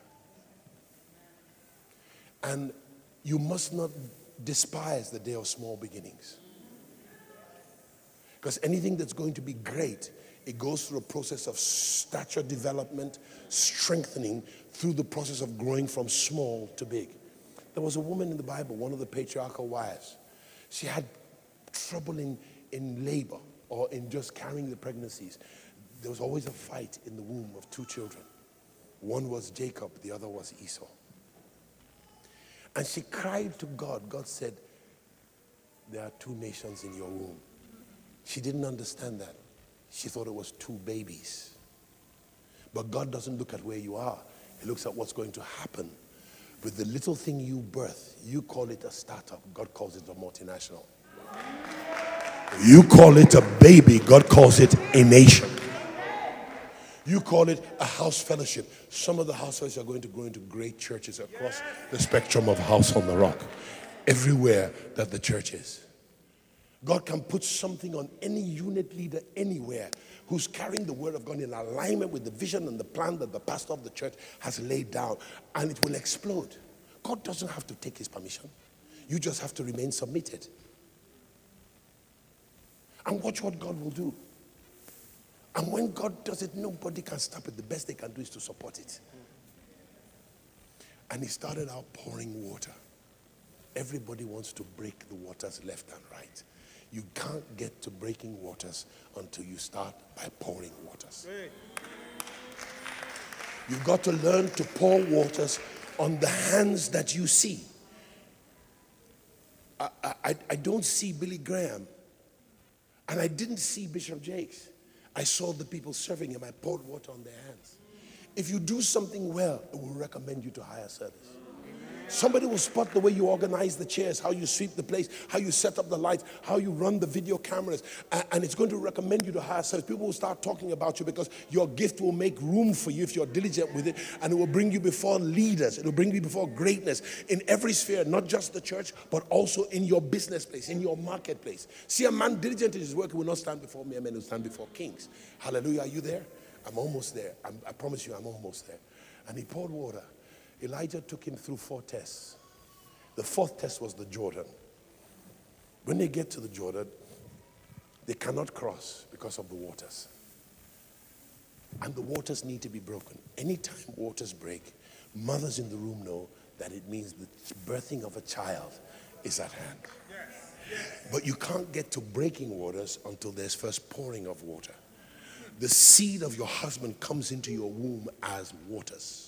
And you must not despise the day of small beginnings. Because anything that's going to be great, it goes through a process of stature development, strengthening through the process of growing from small to big. There was a woman in the Bible, one of the patriarchal wives. She had trouble in labor or in just carrying the pregnancies. There was always a fight in the womb of 2 children. One was Jacob, the other was Esau. And she cried to God. God said, there are 2 nations in your womb. She didn't understand that. She thought it was 2 babies. But God doesn't look at where you are. He looks at what's going to happen. With the little thing you birth, you call it a startup. God calls it a multinational. You call it a baby. God calls it a nation. You call it a house fellowship. Some of the house fellowships are going to go into great churches across the spectrum of House on the Rock. Everywhere that the church is. God can put something on any unit leader anywhere who's carrying the word of God in alignment with the vision and the plan that the pastor of the church has laid down, and it will explode. God doesn't have to take his permission. You just have to remain submitted. And watch what God will do. And when God does it, nobody can stop it. The best they can do is to support it. And he started out pouring water. Everybody wants to break the waters left and right. You can't get to breaking waters until you start by pouring waters. You've got to learn to pour waters on the hands that you see. I don't see Billy Graham, and I didn't see Bishop Jakes. I saw the people serving him. I poured water on their hands. If you do something well, it will recommend you to higher service. Somebody will spot the way you organize the chairs, how you sweep the place, how you set up the lights, how you run the video cameras, and it's going to recommend you to higher service. People will start talking about you because your gift will make room for you if you're diligent with it, and it will bring you before leaders. It will bring you before greatness in every sphere, not just the church, but also in your business place, in your marketplace. See, a man diligent in his work will not stand before mere men, will stand before kings. Hallelujah. Are you there? I'm almost there. I promise you, I'm almost there. And he poured water. Elijah took him through 4 tests. The 4th test was the Jordan. When they get to the Jordan, they cannot cross because of the waters. And the waters need to be broken. Anytime waters break, mothers in the room know that it means the birthing of a child is at hand. But you can't get to breaking waters until there's first pouring of water. The seed of your husband comes into your womb as waters.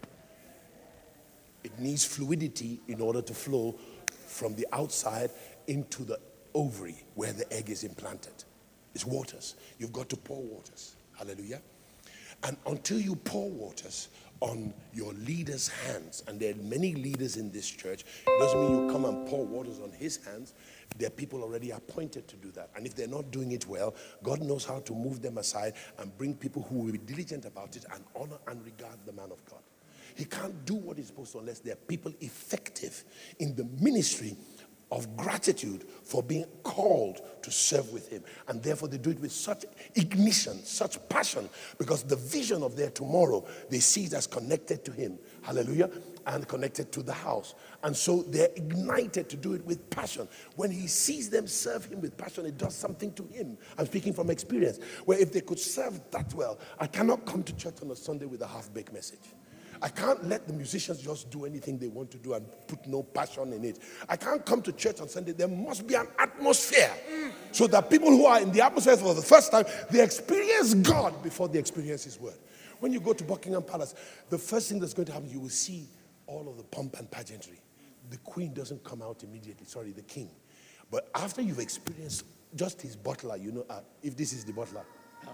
It needs fluidity in order to flow from the outside into the ovary where the egg is implanted. It's waters. You've got to pour waters. Hallelujah. And until you pour waters on your leader's hands, and there are many leaders in this church, it doesn't mean you come and pour waters on his hands. There are people already appointed to do that. And if they're not doing it well, God knows how to move them aside and bring people who will be diligent about it and honor and regard the man of God. He can't do what he's supposed to unless there are people effective in the ministry of gratitude for being called to serve with him. And therefore they do it with such ignition, such passion, because the vision of their tomorrow, they see it as connected to him. Hallelujah. And connected to the house. And so they're ignited to do it with passion. When he sees them serve him with passion, it does something to him. I'm speaking from experience, where if they could serve that well, I cannot come to church on a Sunday with a half-baked message. I can't let the musicians just do anything they want to do and put no passion in it. I can't come to church on Sunday. There must be an atmosphere so that people who are in the atmosphere for the first time, they experience God before they experience his word. When you go to Buckingham Palace, the first thing that's going to happen, you will see all of the pomp and pageantry. The queen doesn't come out immediately. Sorry, the king. But after you've experienced just his butler, you know, if this is the butler,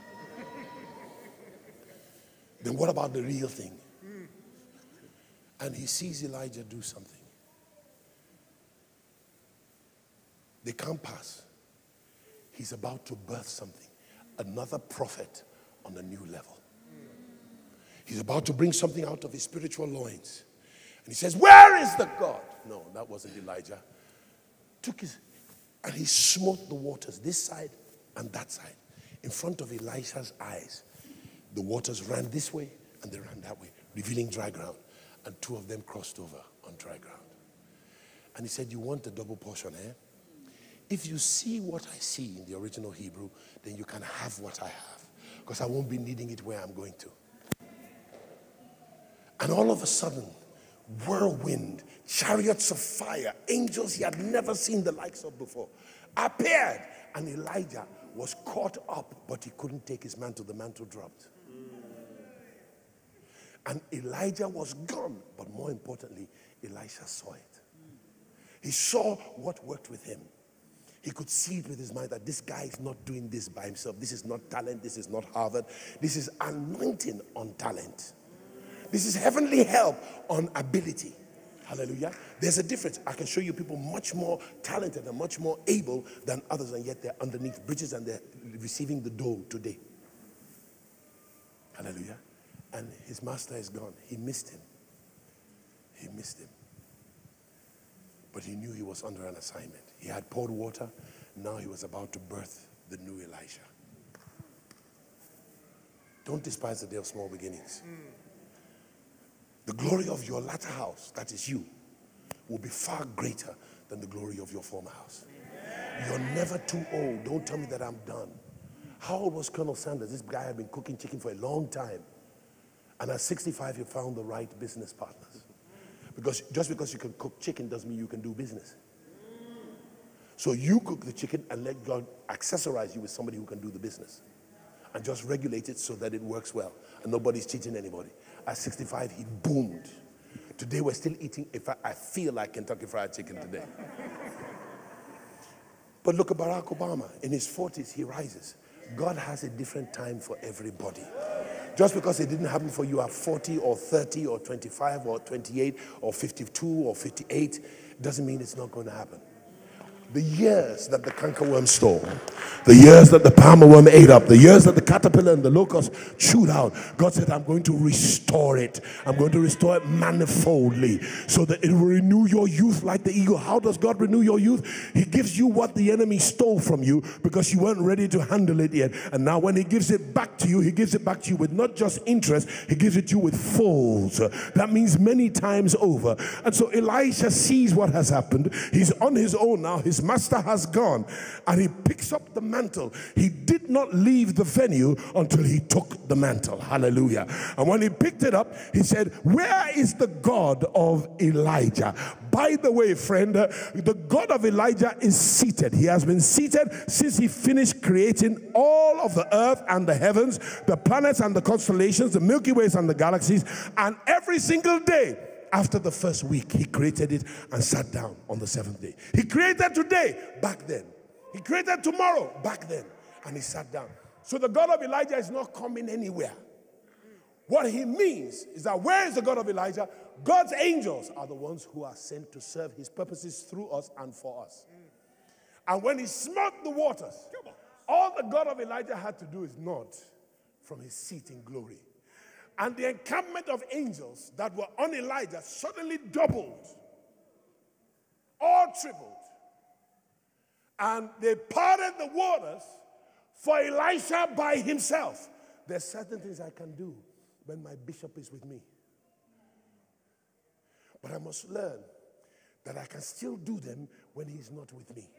then what about the real thing? And he sees Elijah do something. They can't pass. He's about to birth something. Another prophet on a new level. He's about to bring something out of his spiritual loins. And he says, where is the God? No, that wasn't Elijah. And he smote the waters, this side and that side, in front of Elisha's eyes. The waters ran this way and they ran that way, revealing dry ground. And 2 of them crossed over on dry ground. And he said, you want a double portion, eh? If you see what I see in the original Hebrew, then you can have what I have. Because I won't be needing it where I'm going to. And all of a sudden, whirlwind, chariots of fire, angels he had never seen the likes of before, appeared. And Elijah was caught up, but he couldn't take his mantle. The mantle dropped. And Elijah was gone. But more importantly, Elisha saw it. He saw what worked with him. He could see it with his mind that this guy is not doing this by himself. This is not talent. This is not Harvard. This is anointing on talent. This is heavenly help on ability. Hallelujah. There's a difference. I can show you people much more talented and much more able than others, and yet they're underneath bridges and they're receiving the dole today. Hallelujah. And his master is gone. He missed him. He missed him. But he knew he was under an assignment. He had poured water. Now he was about to birth the new Elisha. Don't despise the day of small beginnings. The glory of your latter house, that is you, will be far greater than the glory of your former house. You're never too old. Don't tell me that I'm done. How old was Colonel Sanders? This guy had been cooking chicken for a long time. And at 65, he found the right business partners. Because just because you can cook chicken doesn't mean you can do business. So you cook the chicken and let God accessorize you with somebody who can do the business. And just regulate it so that it works well. And nobody's cheating anybody. At 65, he boomed. Today we're still eating. In fact, I feel like Kentucky Fried Chicken today. But look at Barack Obama. In his 40s, he rises. God has a different time for everybody. Just because it didn't happen for you at 40 or 30 or 25 or 28 or 52 or 58 doesn't mean it's not going to happen. The years that the cankerworm stole, the years that the palmer worm ate up, the years that the caterpillar and the locust chewed out, God said, I'm going to restore it. I'm going to restore it manifoldly so that it will renew your youth like the eagle. How does God renew your youth? He gives you what the enemy stole from you because you weren't ready to handle it yet. And now when he gives it back to you, he gives it back to you with not just interest, he gives it to you with folds. That means many times over. And so Elisha sees what has happened. He's on his own now. His master has gone, and he picks up the mantle. He did not leave the venue until he took the mantle. Hallelujah. And when he picked it up, he said, where is the God of Elijah? By the way, friend, the God of Elijah is seated. He has been seated since he finished creating all of the earth and the heavens, the planets and the constellations, the Milky Ways and the galaxies, and every single day after the first week, he created it and sat down on the seventh day. He created today, back then. He created tomorrow, back then. And he sat down. So the God of Elijah is not coming anywhere. What he means is that where is the God of Elijah? God's angels are the ones who are sent to serve his purposes through us and for us. And when he smote the waters, all the God of Elijah had to do is nod from his seat in glory. And the encampment of angels that were on Elijah suddenly doubled, or tripled. And they parted the waters for Elisha by himself. There's certain things I can do when my bishop is with me. But I must learn that I can still do them when he's not with me.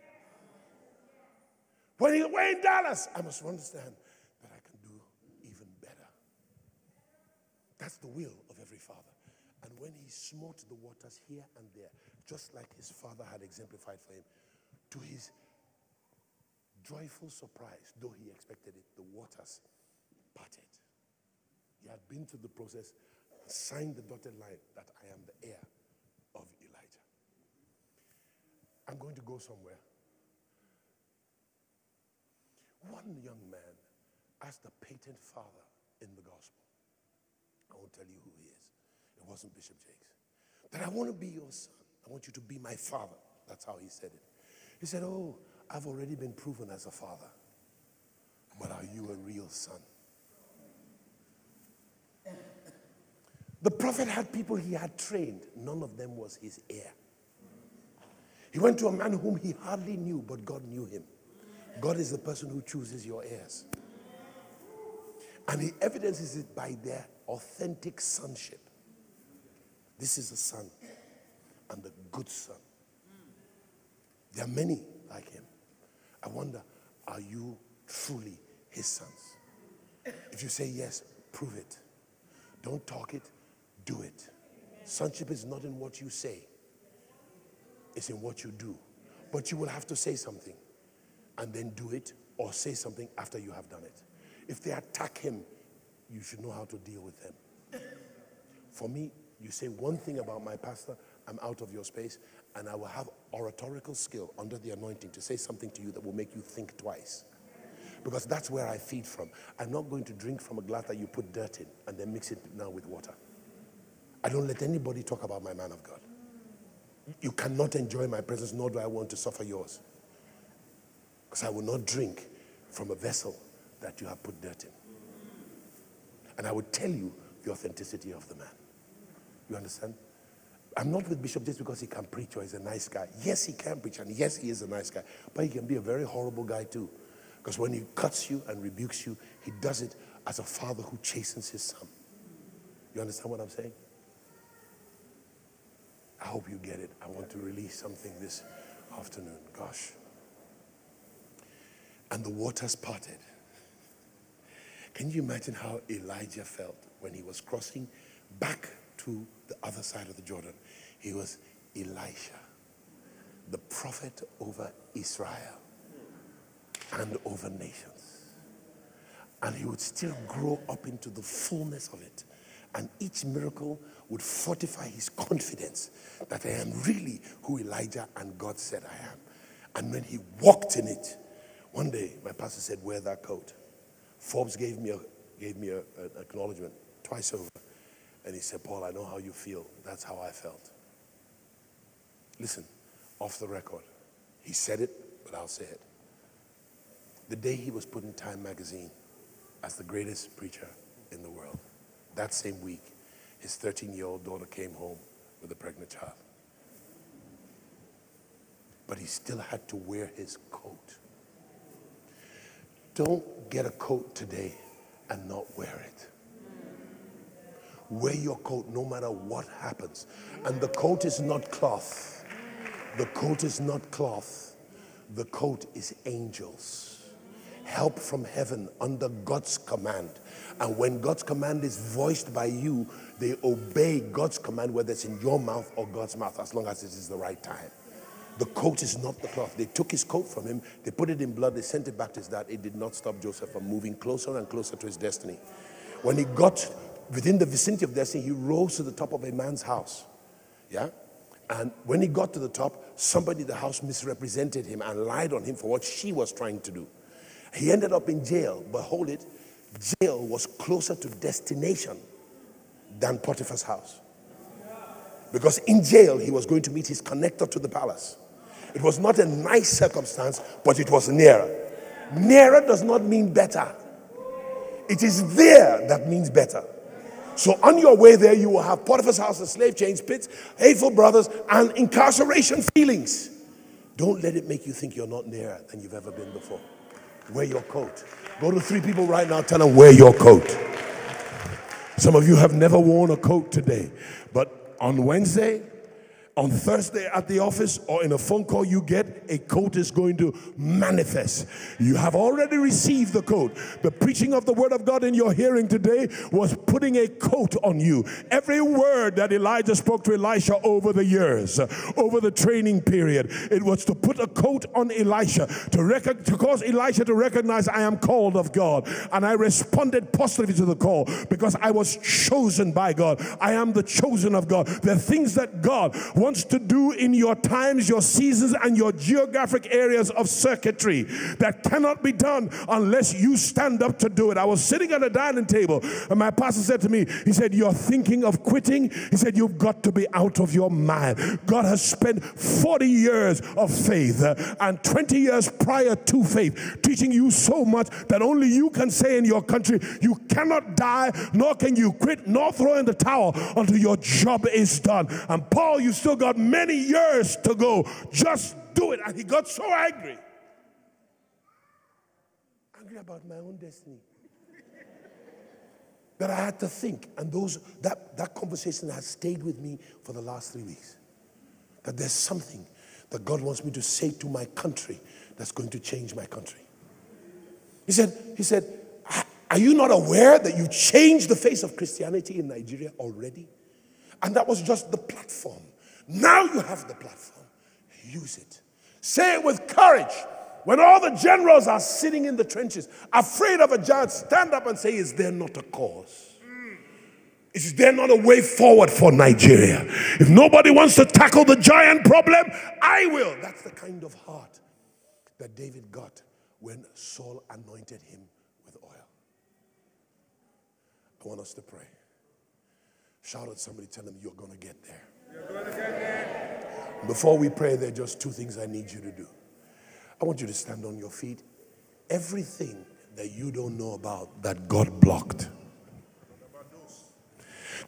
When he's away in Dallas, I must understand that I can do even better. That's the will of every father. And when he smote the waters here and there, just like his father had exemplified for him, to his joyful surprise, though he expected it, the waters parted. He had been through the process and signed the dotted line that I am the heir of Elijah. I'm going to go somewhere. One young man asked the patent father in the gospel, I won't tell you who he is. It wasn't Bishop Jakes. That I want to be your son. I want you to be my father. That's how he said it. He said, oh, I've already been proven as a father. But are you a real son? The prophet had people he had trained. None of them was his heir. He went to a man whom he hardly knew, but God knew him. God is the person who chooses your heirs. And he evidences it by their authentic sonship. This is a son, and the good son. There are many like him. I wonder, are you truly his sons? If you say yes, prove it. Don't talk it, do it. Sonship is not in what you say. It's in what you do. But you will have to say something and then do it, or say something after you have done it. If they attack him, you should know how to deal with them. For me, you say one thing about my pastor, I'm out of your space, and I will have oratorical skill under the anointing to say something to you that will make you think twice. Because that's where I feed from. I'm not going to drink from a glass that you put dirt in and then mix it now with water. I don't let anybody talk about my man of God. You cannot enjoy my presence, nor do I want to suffer yours. Because I will not drink from a vessel that you have put dirt in. and I would tell you the authenticity of the man. You understand? I'm not with Bishop just because he can preach or he's a nice guy. Yes, he can preach, and yes, he is a nice guy. But he can be a very horrible guy too. Because when he cuts you and rebukes you, he does it as a father who chastens his son. You understand what I'm saying? I hope you get it. I want to release something this afternoon. Gosh. And the waters parted. Can you imagine how Elijah felt when he was crossing back to the other side of the Jordan? He was Elisha, the prophet over Israel and over nations. And he would still grow up into the fullness of it. And each miracle would fortify his confidence that I am really who Elijah and God said I am. And when he walked in it, one day my pastor said, wear that coat. Forbes gave me an acknowledgement twice over. And he said, Paul, I know how you feel. That's how I felt. Listen, off the record. He said it, but I'll say it. The day he was put in Time magazine as the greatest preacher in the world, that same week, his 13-year-old daughter came home with a pregnant child. But he still had to wear his coat. Don't get a coat today and not wear it. Wear your coat no matter what happens. And the coat is not cloth. The coat is not cloth. The coat is angels. Help from heaven under God's command. And when God's command is voiced by you, they obey God's command, whether it's in your mouth or God's mouth, as long as it is the right time. The coat is not the cloth. They took his coat from him, they put it in blood, they sent it back to his dad. It did not stop Joseph from moving closer and closer to his destiny. When he got within the vicinity of destiny, he rose to the top of a man's house. Yeah? And when he got to the top, somebody in the house misrepresented him and lied on him for what she was trying to do. He ended up in jail, but hold it, jail was closer to destination than Potiphar's house. Because in jail, he was going to meet his connector to the palace. It was not a nice circumstance, but it was nearer. Nearer does not mean better. It is there that means better. So on your way there, you will have Potiphar's house, the slave chains, pits, hateful brothers, and incarceration feelings. Don't let it make you think you're not nearer than you've ever been before. Wear your coat. Go to 3 people right now, tell them, wear your coat. Some of you have never worn a coat today, but on Wednesday, on Thursday at the office, or in a phone call you get, a coat is going to manifest. You have already received the coat. The preaching of the word of God in your hearing today was putting a coat on you. Every word that Elijah spoke to Elisha over the years, over the training period, it was to put a coat on Elisha, to cause Elisha to recognize, I am called of God. And I responded positively to the call because I was chosen by God. I am the chosen of God. The things that God wants to do in your times, your seasons, and your geographic areas of circuitry that cannot be done unless you stand up to do it. I was sitting at a dining table and my pastor said to me, he said, you're thinking of quitting? He said, you've got to be out of your mind. God has spent 40 years of faith and 20 years prior to faith teaching you so much that only you can say in your country, you cannot die, nor can you quit, nor throw in the towel until your job is done. And Paul, you still got many years to go. Just do it. And he got so angry. Angry about my own destiny. That I had to think. And that conversation has stayed with me for the last 3 weeks. That there's something that God wants me to say to my country that's going to change my country. He said, are you not aware that you changed the face of Christianity in Nigeria already? And that was just the platform. Now you have the platform. Use it. Say it with courage. When all the generals are sitting in the trenches, afraid of a giant, stand up and say, is there not a cause? Is there not a way forward for Nigeria? If nobody wants to tackle the giant problem, I will. That's the kind of heart that David got when Saul anointed him with oil. I want us to pray. Shout at somebody, tell them you're going to get there. You're going to get there. Before we pray, there are just 2 things I need you to do. I want you to stand on your feet. Everything that you don't know about that God blocked,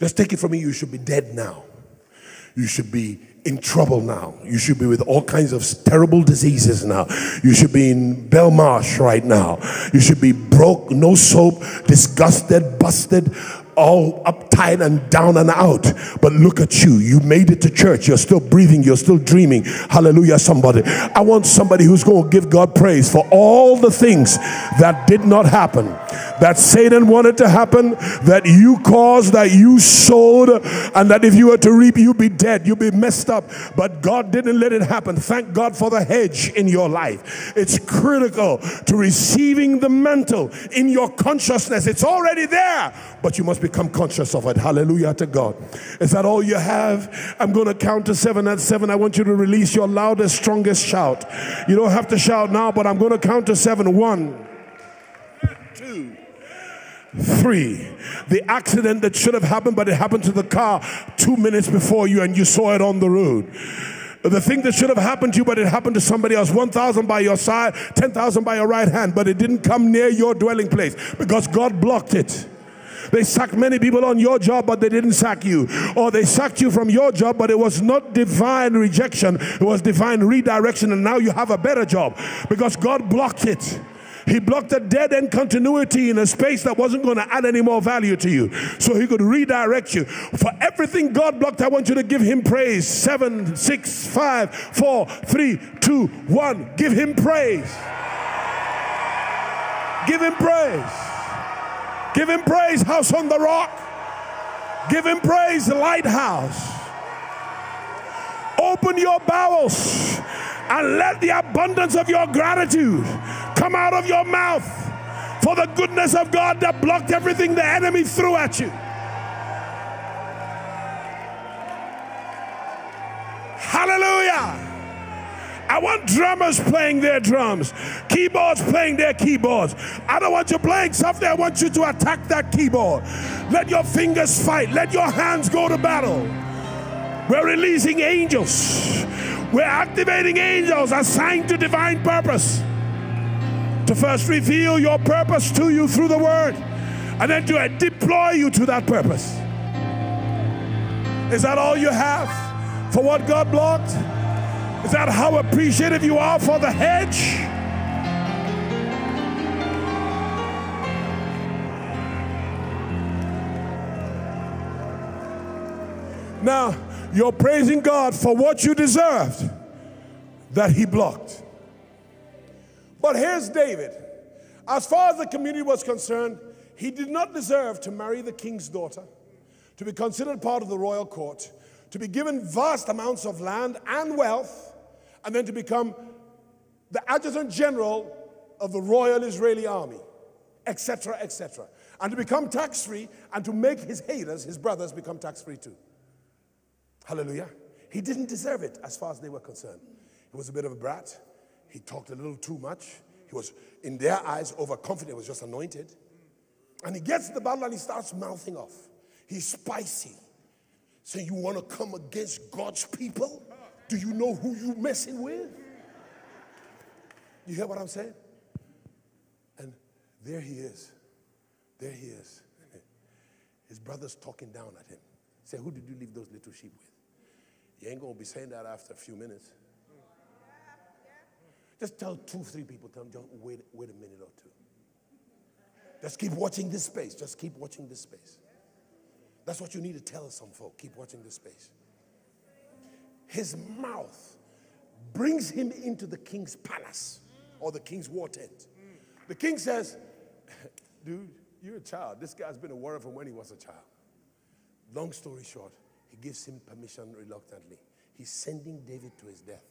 Just take it from me, you should be dead now. You should be in trouble now. You should be with all kinds of terrible diseases now. You should be in Belmarsh right now. You should be broke, no soap, disgusted, busted, all uptight and down and out. But look at you. You made it to church. You're still breathing. You're still dreaming. Hallelujah, somebody. I want somebody who's going to give God praise for all the things that did not happen, that Satan wanted to happen, that you caused, that you sowed, and that if you were to reap, you'd be dead. You'd be messed up. But God didn't let it happen. Thank God for the hedge in your life. It's critical to receiving the mantle in your consciousness. It's already there, but you must become conscious of it. Hallelujah to God. Is that all you have? I'm going to count to 7. At 7, I want you to release your loudest, strongest shout. You don't have to shout now, but I'm going to count to 7. 1, 2, 3. The accident that should have happened, but it happened to the car 2 minutes before you and you saw it on the road. The thing that should have happened to you, but it happened to somebody else. 1,000 by your side, 10,000 by your right hand, but it didn't come near your dwelling place because God blocked it. They sacked many people on your job, but they didn't sack you. Or they sacked you from your job, but it was not divine rejection. It was divine redirection, and now you have a better job because God blocked it. He blocked a dead-end continuity in a space that wasn't going to add any more value to you, so he could redirect you. For everything God blocked, I want you to give him praise. 7, 6, 5, 4, 3, 2, 1. Give him praise. Give him praise. Give him praise, House on the Rock. Give him praise, Lighthouse. Open your bowels and let the abundance of your gratitude come out of your mouth for the goodness of God that blocked everything the enemy threw at you. Hallelujah. I want drummers playing their drums, keyboards playing their keyboards. I don't want you playing something. I want you to attack that keyboard. Let your fingers fight. Let your hands go to battle. We're releasing angels. We're activating angels assigned to divine purpose to first reveal your purpose to you through the word, and then to deploy you to that purpose. Is that all you have for what God blocked? Is that how appreciative you are for the hedge? Now, you're praising God for what you deserved that he blocked. But here's David. As far as the community was concerned, he did not deserve to marry the king's daughter, to be considered part of the royal court, to be given vast amounts of land and wealth, and then to become the adjutant general of the royal Israeli army, etc., etc. And to become tax-free and to make his haters, his brothers, become tax-free too. Hallelujah. He didn't deserve it as far as they were concerned. He was a bit of a brat. He talked a little too much. He was, in their eyes, overconfident. He was just anointed. And he gets to the battle and he starts mouthing off. He's spicy. Saying, you want to come against God's people? Do you know who you messing with? You hear what I'm saying? And there he is. There he is. His brother's talking down at him. Say, who did you leave those little sheep with? You ain't going to be saying that after a few minutes. Just tell 2, 3 people, tell them, wait a minute or two. Just keep watching this space. Just keep watching this space. That's what you need to tell some folk. Keep watching this space. His mouth brings him into the king's palace or the king's war tent. The king says, dude, you're a child. This guy's been a warrior from when he was a child. Long story short, he gives him permission reluctantly. He's sending David to his death.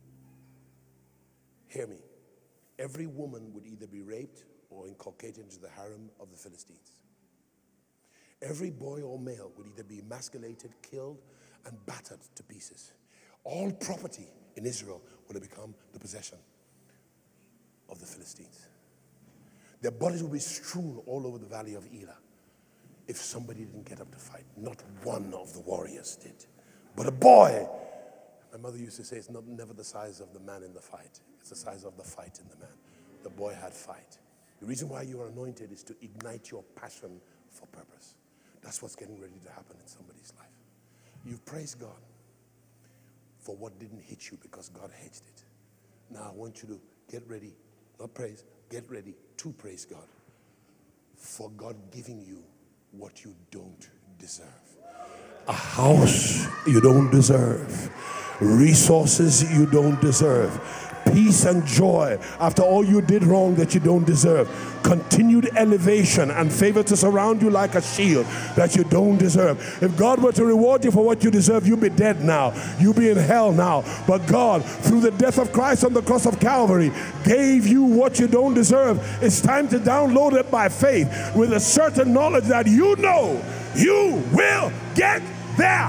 Hear me. Every woman would either be raped or inculcated into the harem of the Philistines. Every boy or male would either be emasculated, killed, and battered to pieces. All property in Israel would have become the possession of the Philistines. Their bodies would be strewn all over the valley of Elah if somebody didn't get up to fight. Not one of the warriors did. But a boy, my mother used to say, it's never the size of the man in the fight. It's the size of the fight in the man. The boy had fight. The reason why you are anointed is to ignite your passion for purpose. That's what's getting ready to happen in somebody's life. You've praised God for what didn't hit you because God hedged it. Now I want you to get ready, not praise, get ready to praise God for God giving you what you don't deserve. A house you don't deserve. Resources you don't deserve. Peace and joy after all you did wrong that you don't deserve. Continued elevation and favor to surround you like a shield that you don't deserve. If God were to reward you for what you deserve, you'd be dead now. You'd be in hell now. But God, through the death of Christ on the cross of Calvary, gave you what you don't deserve. It's time to download it by faith with a certain knowledge that you know you will get there.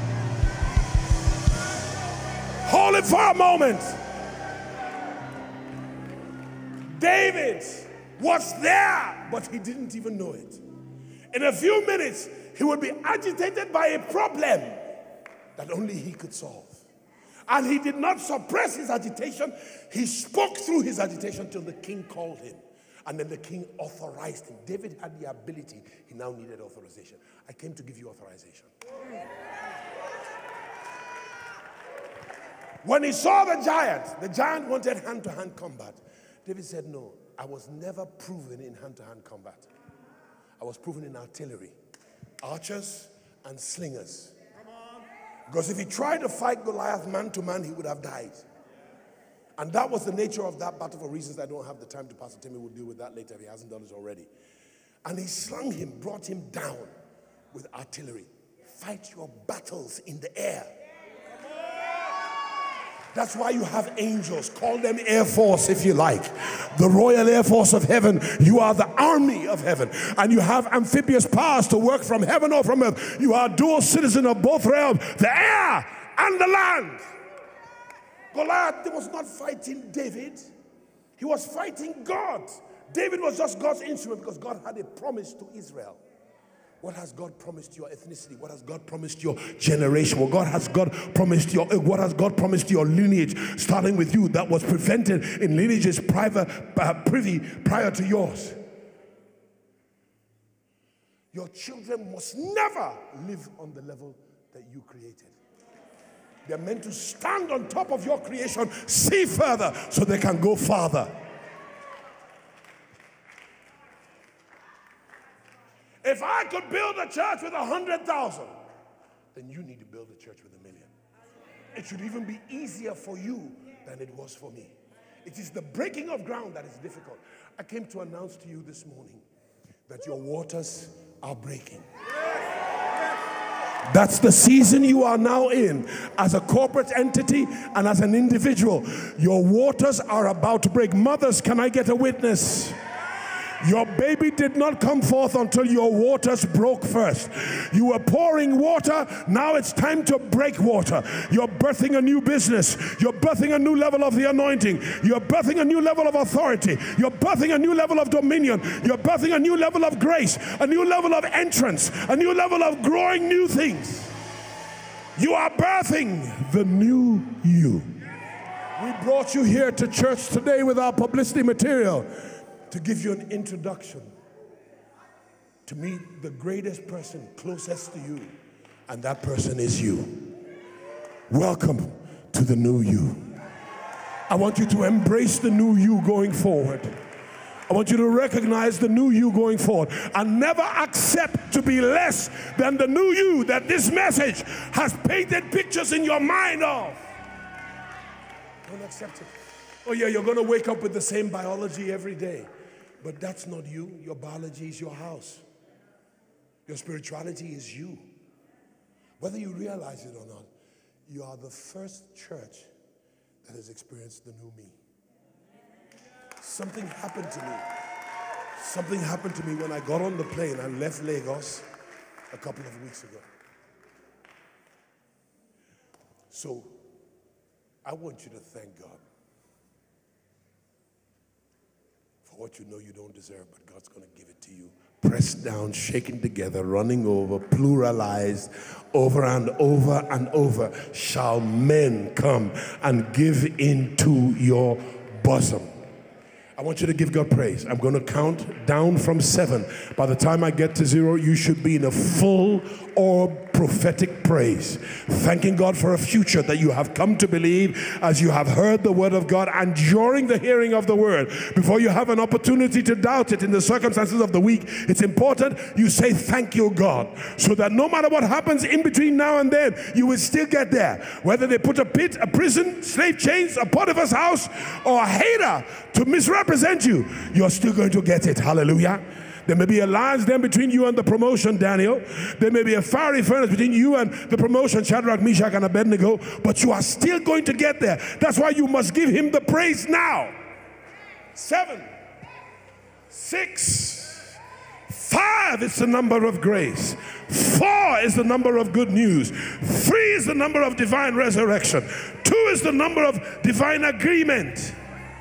Hold it for a moment. David was there, but he didn't even know it. In a few minutes, he would be agitated by a problem that only he could solve. And he did not suppress his agitation. He spoke through his agitation till the king called him. And then the king authorized him. David had the ability. He now needed authorization. I came to give you authorization. When he saw the giant wanted hand-to-hand combat. David said, no, I was never proven in hand-to-hand combat. I was proven in artillery, archers and slingers. Because if he tried to fight Goliath man-to-man, he would have died. And that was the nature of that battle for reasons I don't have the time to. Pastor Timmy will deal with that later if he hasn't done it already. And he slung him, brought him down with artillery. Fight your battles in the air. That's why you have angels. Call them Air Force if you like. The Royal Air Force of heaven. You are the army of heaven. And you have amphibious powers to work from heaven or from earth. You are dual citizen of both realms, the air and the land. Goliath was not fighting David. He was fighting God. David was just God's instrument because God had a promise to Israel. What has God promised your ethnicity? What has God promised your generation? What has God promised your lineage, starting with you, that was prevented in lineages privy prior to yours? Your children must never live on the level that you created. They're meant to stand on top of your creation, see further, so they can go farther. If I could build a church with 100,000, then you need to build a church with 1 million. It should even be easier for you than it was for me. It is the breaking of ground that is difficult. I came to announce to you this morning that your waters are breaking. That's the season you are now in as a corporate entity and as an individual. Your waters are about to break. Mothers, can I get a witness? Your baby did not come forth until your waters broke first. You were pouring water, now it's time to break water. You're birthing a new business. You're birthing a new level of the anointing. You're birthing a new level of authority. You're birthing a new level of dominion. You're birthing a new level of grace, a new level of entrance, a new level of growing new things. You are birthing the new you. We brought you here to church today with our publicity material to give you an introduction to meet the greatest person closest to you, and that person is you. Welcome to the new you. I want you to embrace the new you going forward. I want you to recognize the new you going forward and never accept to be less than the new you that this message has painted pictures in your mind of. Don't accept it. Oh yeah, you're going to wake up with the same biology every day. But that's not you. Your biology is your house. Your spirituality is you. Whether you realize it or not, you are the first church that has experienced the new me. Something happened to me. Something happened to me when I got on the plane and left Lagos a couple of weeks ago. So I want you to thank God for what you know you don't deserve, but God's going to give it to you. Pressed down, shaken together, running over, pluralized, over and over and over, shall men come and give into your bosom. I want you to give God praise. I'm going to count down from 7. By the time I get to 0, you should be in a full orb prophetic praise, thanking God for a future that you have come to believe as you have heard the word of God, and during the hearing of the word, before you have an opportunity to doubt it in the circumstances of the week, it's important you say thank you, God, so that no matter what happens in between now and then, you will still get there. Whether they put a pit, a prison, slave chains, a Potiphar's house, or a hater to misrepresent you, you're still going to get it. Hallelujah. There may be a lion's den between you and the promotion, Daniel. There may be a fiery furnace between you and the promotion, Shadrach, Meshach, and Abednego, but you are still going to get there. That's why you must give him the praise now. 7, 6, 5 is the number of grace. 4 is the number of good news. 3 is the number of divine resurrection. 2 is the number of divine agreement.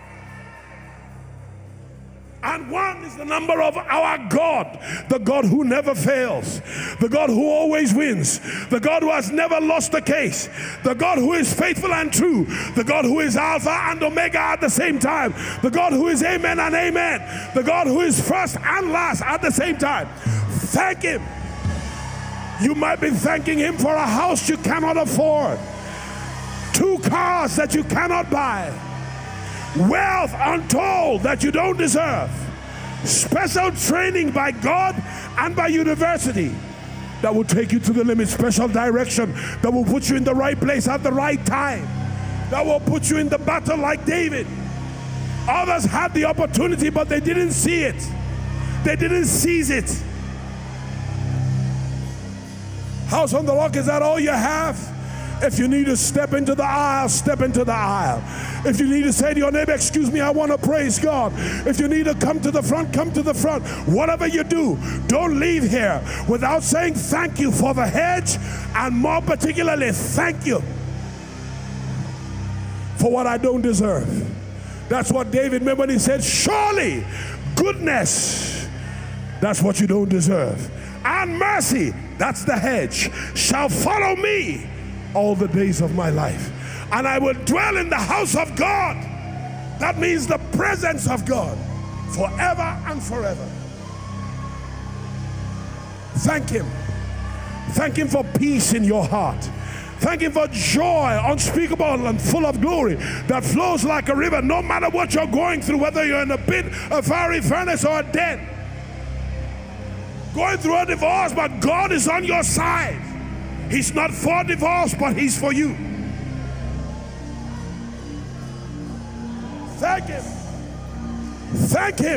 And 1 is the number of our God, the God who never fails, the God who always wins, the God who has never lost a case, the God who is faithful and true, the God who is Alpha and Omega at the same time, the God who is amen and amen, the God who is first and last at the same time. Thank him. You might be thanking him for a house you cannot afford, 2 cars that you cannot buy, wealth untold that you don't deserve, special training by God and by university that will take you to the limit, special direction that will put you in the right place at the right time, that will put you in the battle like David. Others had the opportunity, but they didn't see it. They didn't seize it. House on the Rock, is that all you have? If you need to step into the aisle, step into the aisle. If you need to say to your neighbor, excuse me, I want to praise God. If you need to come to the front, come to the front. Whatever you do, don't leave here without saying thank you for the hedge, and more particularly, thank you for what I don't deserve. That's what David meant when he said, surely goodness, that's what you don't deserve, and mercy, that's the hedge, shall follow me all the days of my life, and I will dwell in the house of God. That means the presence of God forever and forever. Thank him. Thank him for peace in your heart. Thank him for joy unspeakable and full of glory that flows like a river, no matter what you're going through, whether you're in a pit, a fiery furnace, or a den. Going through a divorce, but God is on your side. He's not for divorce, but he's for you. Thank him. Thank him.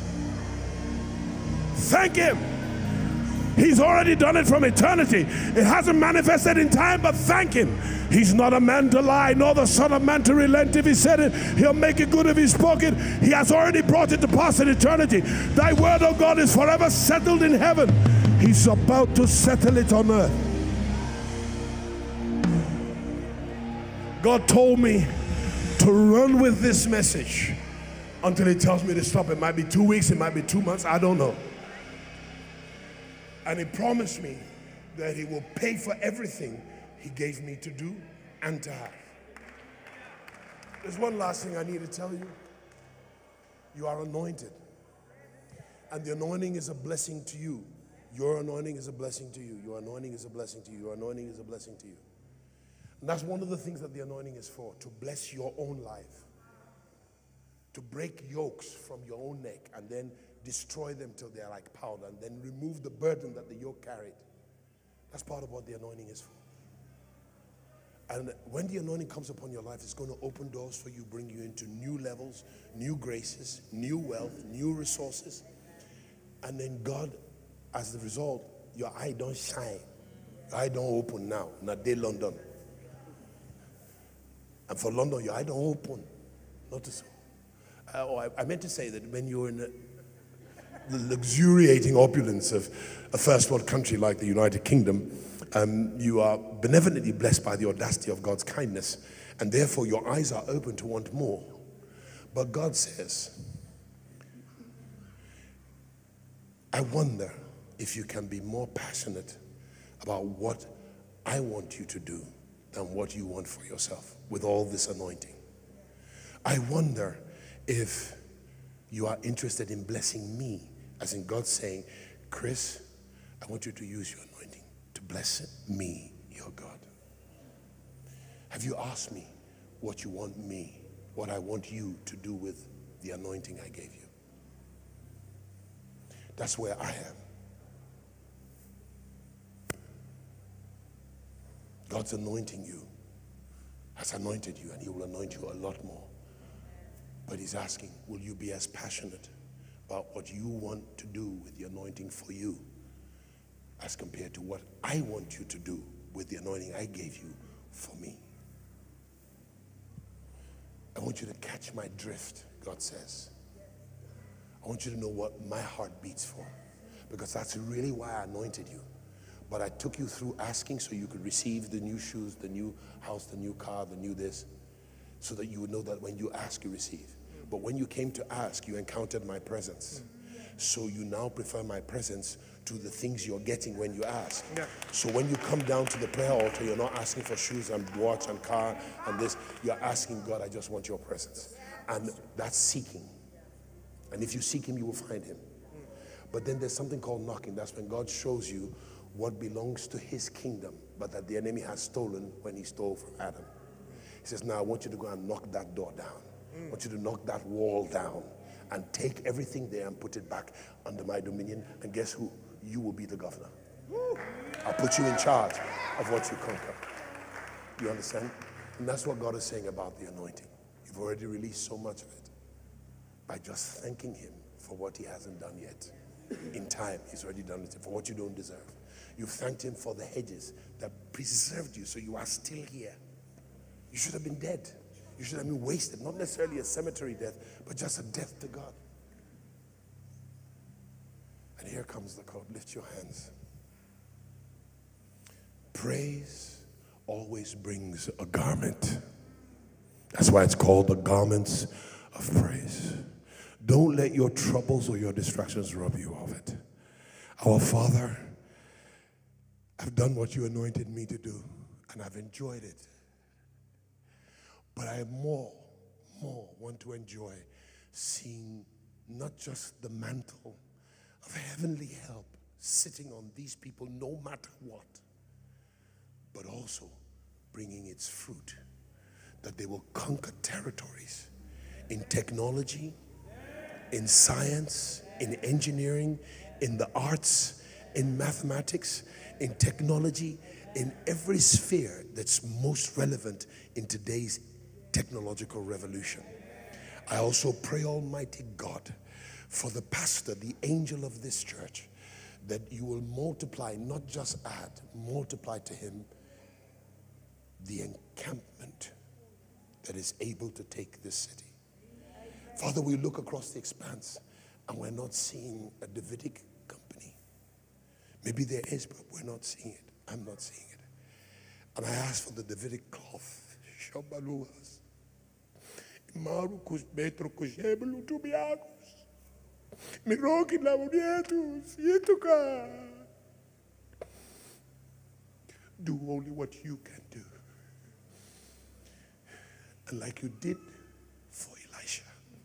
Thank him. He's already done it from eternity. It hasn't manifested in time, but thank him. He's not a man to lie, nor the son of man to relent. If he said it, he'll make it good if he's spoken. He has already brought it to pass in eternity. Thy word, O God, is forever settled in heaven. He's about to settle it on earth. God told me to run with this message until he tells me to stop. It might be 2 weeks, it might be 2 months, I don't know. And he promised me that he will pay for everything he gave me to do and to have. There's one last thing I need to tell you. You are anointed. And the anointing is a blessing to you. Your anointing is a blessing to you. Your anointing is a blessing to you. Your anointing is a blessing to you. And that's one of the things that the anointing is for, to bless your own life. To break yokes from your own neck and then destroy them till they're like powder, and then remove the burden that the yoke carried. That's part of what the anointing is for. And when the anointing comes upon your life, it's going to open doors for you, bring you into new levels, new graces, new wealth, new resources. And then God, as the result, your eye don't shine. Your eye don't open now. Not day London. And for London, your eye don't open. Notice. I meant to say that when you're in the luxuriating opulence of a first world country like the United Kingdom, you are benevolently blessed by the audacity of God's kindness, and therefore your eyes are open to want more. But God says, I wonder if you can be more passionate about what I want you to do than what you want for yourself with all this anointing. I wonder if You are interested in blessing me, as in God saying, Chris, I want you to use your anointing to bless me, your God. Have you asked me what you want me, what I want you to do with the anointing I gave you? That's where I am. God's anointing you, has anointed you, and he will anoint you a lot more. But he's asking, will you be as passionate about what you want to do with the anointing for you as compared to what I want you to do with the anointing I gave you for me? I want you to catch my drift, God says. I want you to know what my heart beats for, because that's really why I anointed you. But I took you through asking so you could receive the new shoes, the new house, the new car, the new this, so that you would know that when you ask, you receive. But when you came to ask, you encountered my presence. So you now prefer my presence to the things you're getting when you ask. Yeah. So when you come down to the prayer altar, you're not asking for shoes and watch and car and this. You're asking God, I just want your presence. And that's seeking. And if you seek him, you will find him. But then there's something called knocking. That's when God shows you what belongs to his kingdom, but that the enemy has stolen when he stole from Adam. He says, now I want you to go and knock that door down. I want you to knock that wall down and take everything there and put it back under my dominion. And guess who? You will be the governor. I'll put you in charge of what you conquer. You understand? And that's what God is saying about the anointing. You've already released so much of it by just thanking him for what he hasn't done yet. In time, he's already done it for what you don't deserve. You've thanked him for the hedges that preserved you so you are still here. You should have been dead. You should have been wasted. Not necessarily a cemetery death, but just a death to God. And here comes the code. Lift your hands. Praise always brings a garment. That's why it's called the garments of praise. Don't let your troubles or your distractions rob you of it. Our Father, I've done what you anointed me to do, and I've enjoyed it. But I more want to enjoy seeing not just the mantle of heavenly help sitting on these people no matter what, but also bringing its fruit, that they will conquer territories in technology, in science, in engineering, in the arts, in mathematics, in technology, in every sphere that's most relevant in today's technological revolution. I also pray, Almighty God, for the pastor, the angel of this church, that you will multiply, not just add, multiply to him the encampment that is able to take this city. Father, we look across the expanse and we're not seeing a Davidic company. Maybe there is, but we're not seeing it. I'm not seeing it. And I ask for the Davidic cloth. Do only what you can do. And like you did for Elisha,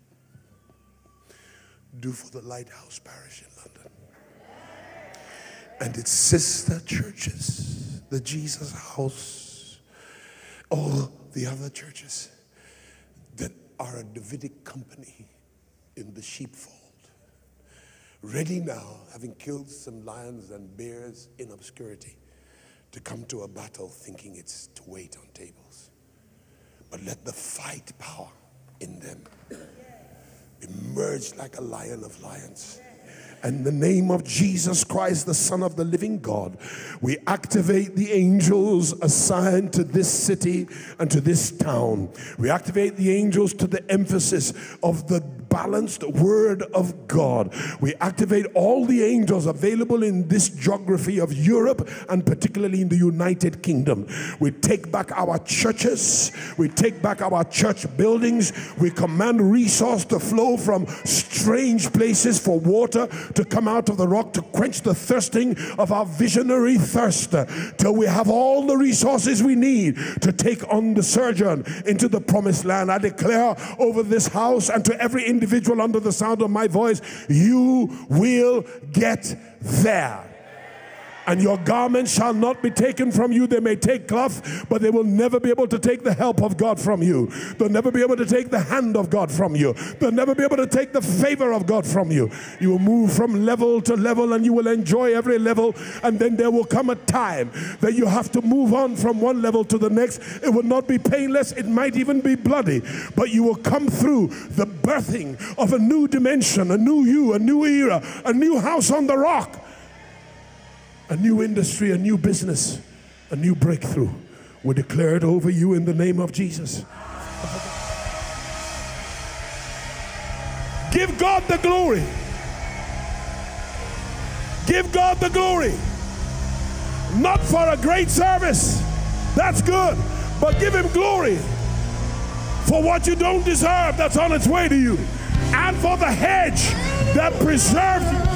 do for the Lighthouse Parish in London and its sister churches, the Jesus House, all the other churches that are a Davidic company in the sheepfold, ready now, having killed some lions and bears in obscurity, to come to a battle thinking it's to wait on tables. But let the fight power in them emerge like a lion of lions. In the name of Jesus Christ, the Son of the living God, we activate the angels assigned to this city and to this town. We activate the angels to the emphasis of the balanced word of God. We activate all the angels available in this geography of Europe and particularly in the United Kingdom. We take back our churches. We take back our church buildings. We command resource to flow from strange places for water to come out of the rock to quench the thirsting of our visionary thirst, till we have all the resources we need to take on the sojourn into the promised land. I declare over this house and to every individual individual under the sound of my voice, you will get there. And your garments shall not be taken from you. They may take cloth, but they will never be able to take the help of God from you. They'll never be able to take the hand of God from you. They'll never be able to take the favor of God from you. You will move from level to level, and you will enjoy every level. And then there will come a time that you have to move on from one level to the next. It will not be painless. It might even be bloody. But you will come through the birthing of a new dimension, a new you, a new era, a new house on the rock. A new industry, a new business, a new breakthrough. We declare it over you in the name of Jesus. Give God the glory. Give God the glory. Not for a great service. That's good. But give him glory for what you don't deserve that's on its way to you. And for the hedge that preserves you.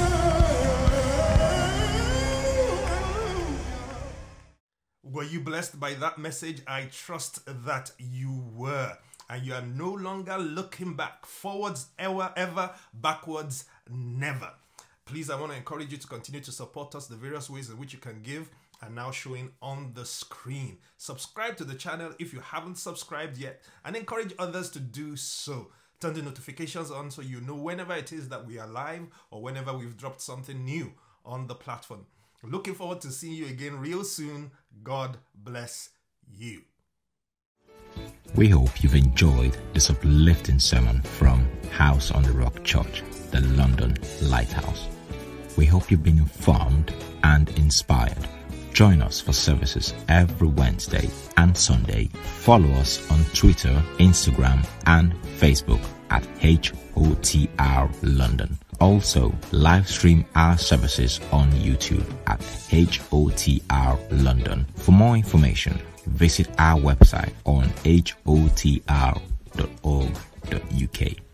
Were you blessed by that message? I trust that you were. And you are no longer looking back. Forwards, ever, backwards, never. Please, I want to encourage you to continue to support us. The various ways in which you can give are now showing on the screen. Subscribe to the channel if you haven't subscribed yet, and encourage others to do so. Turn the notifications on so you know whenever it is that we are live or whenever we've dropped something new on the platform. Looking forward to seeing you again real soon. God bless you. We hope you've enjoyed this uplifting sermon from House on the Rock Church, the London Lighthouse. We hope you've been informed and inspired. Join us for services every Wednesday and Sunday. Follow us on Twitter, Instagram, and Facebook at HOTR London. Also, live stream our services on YouTube at HOTR London. For more information, visit our website on hotr.org.uk.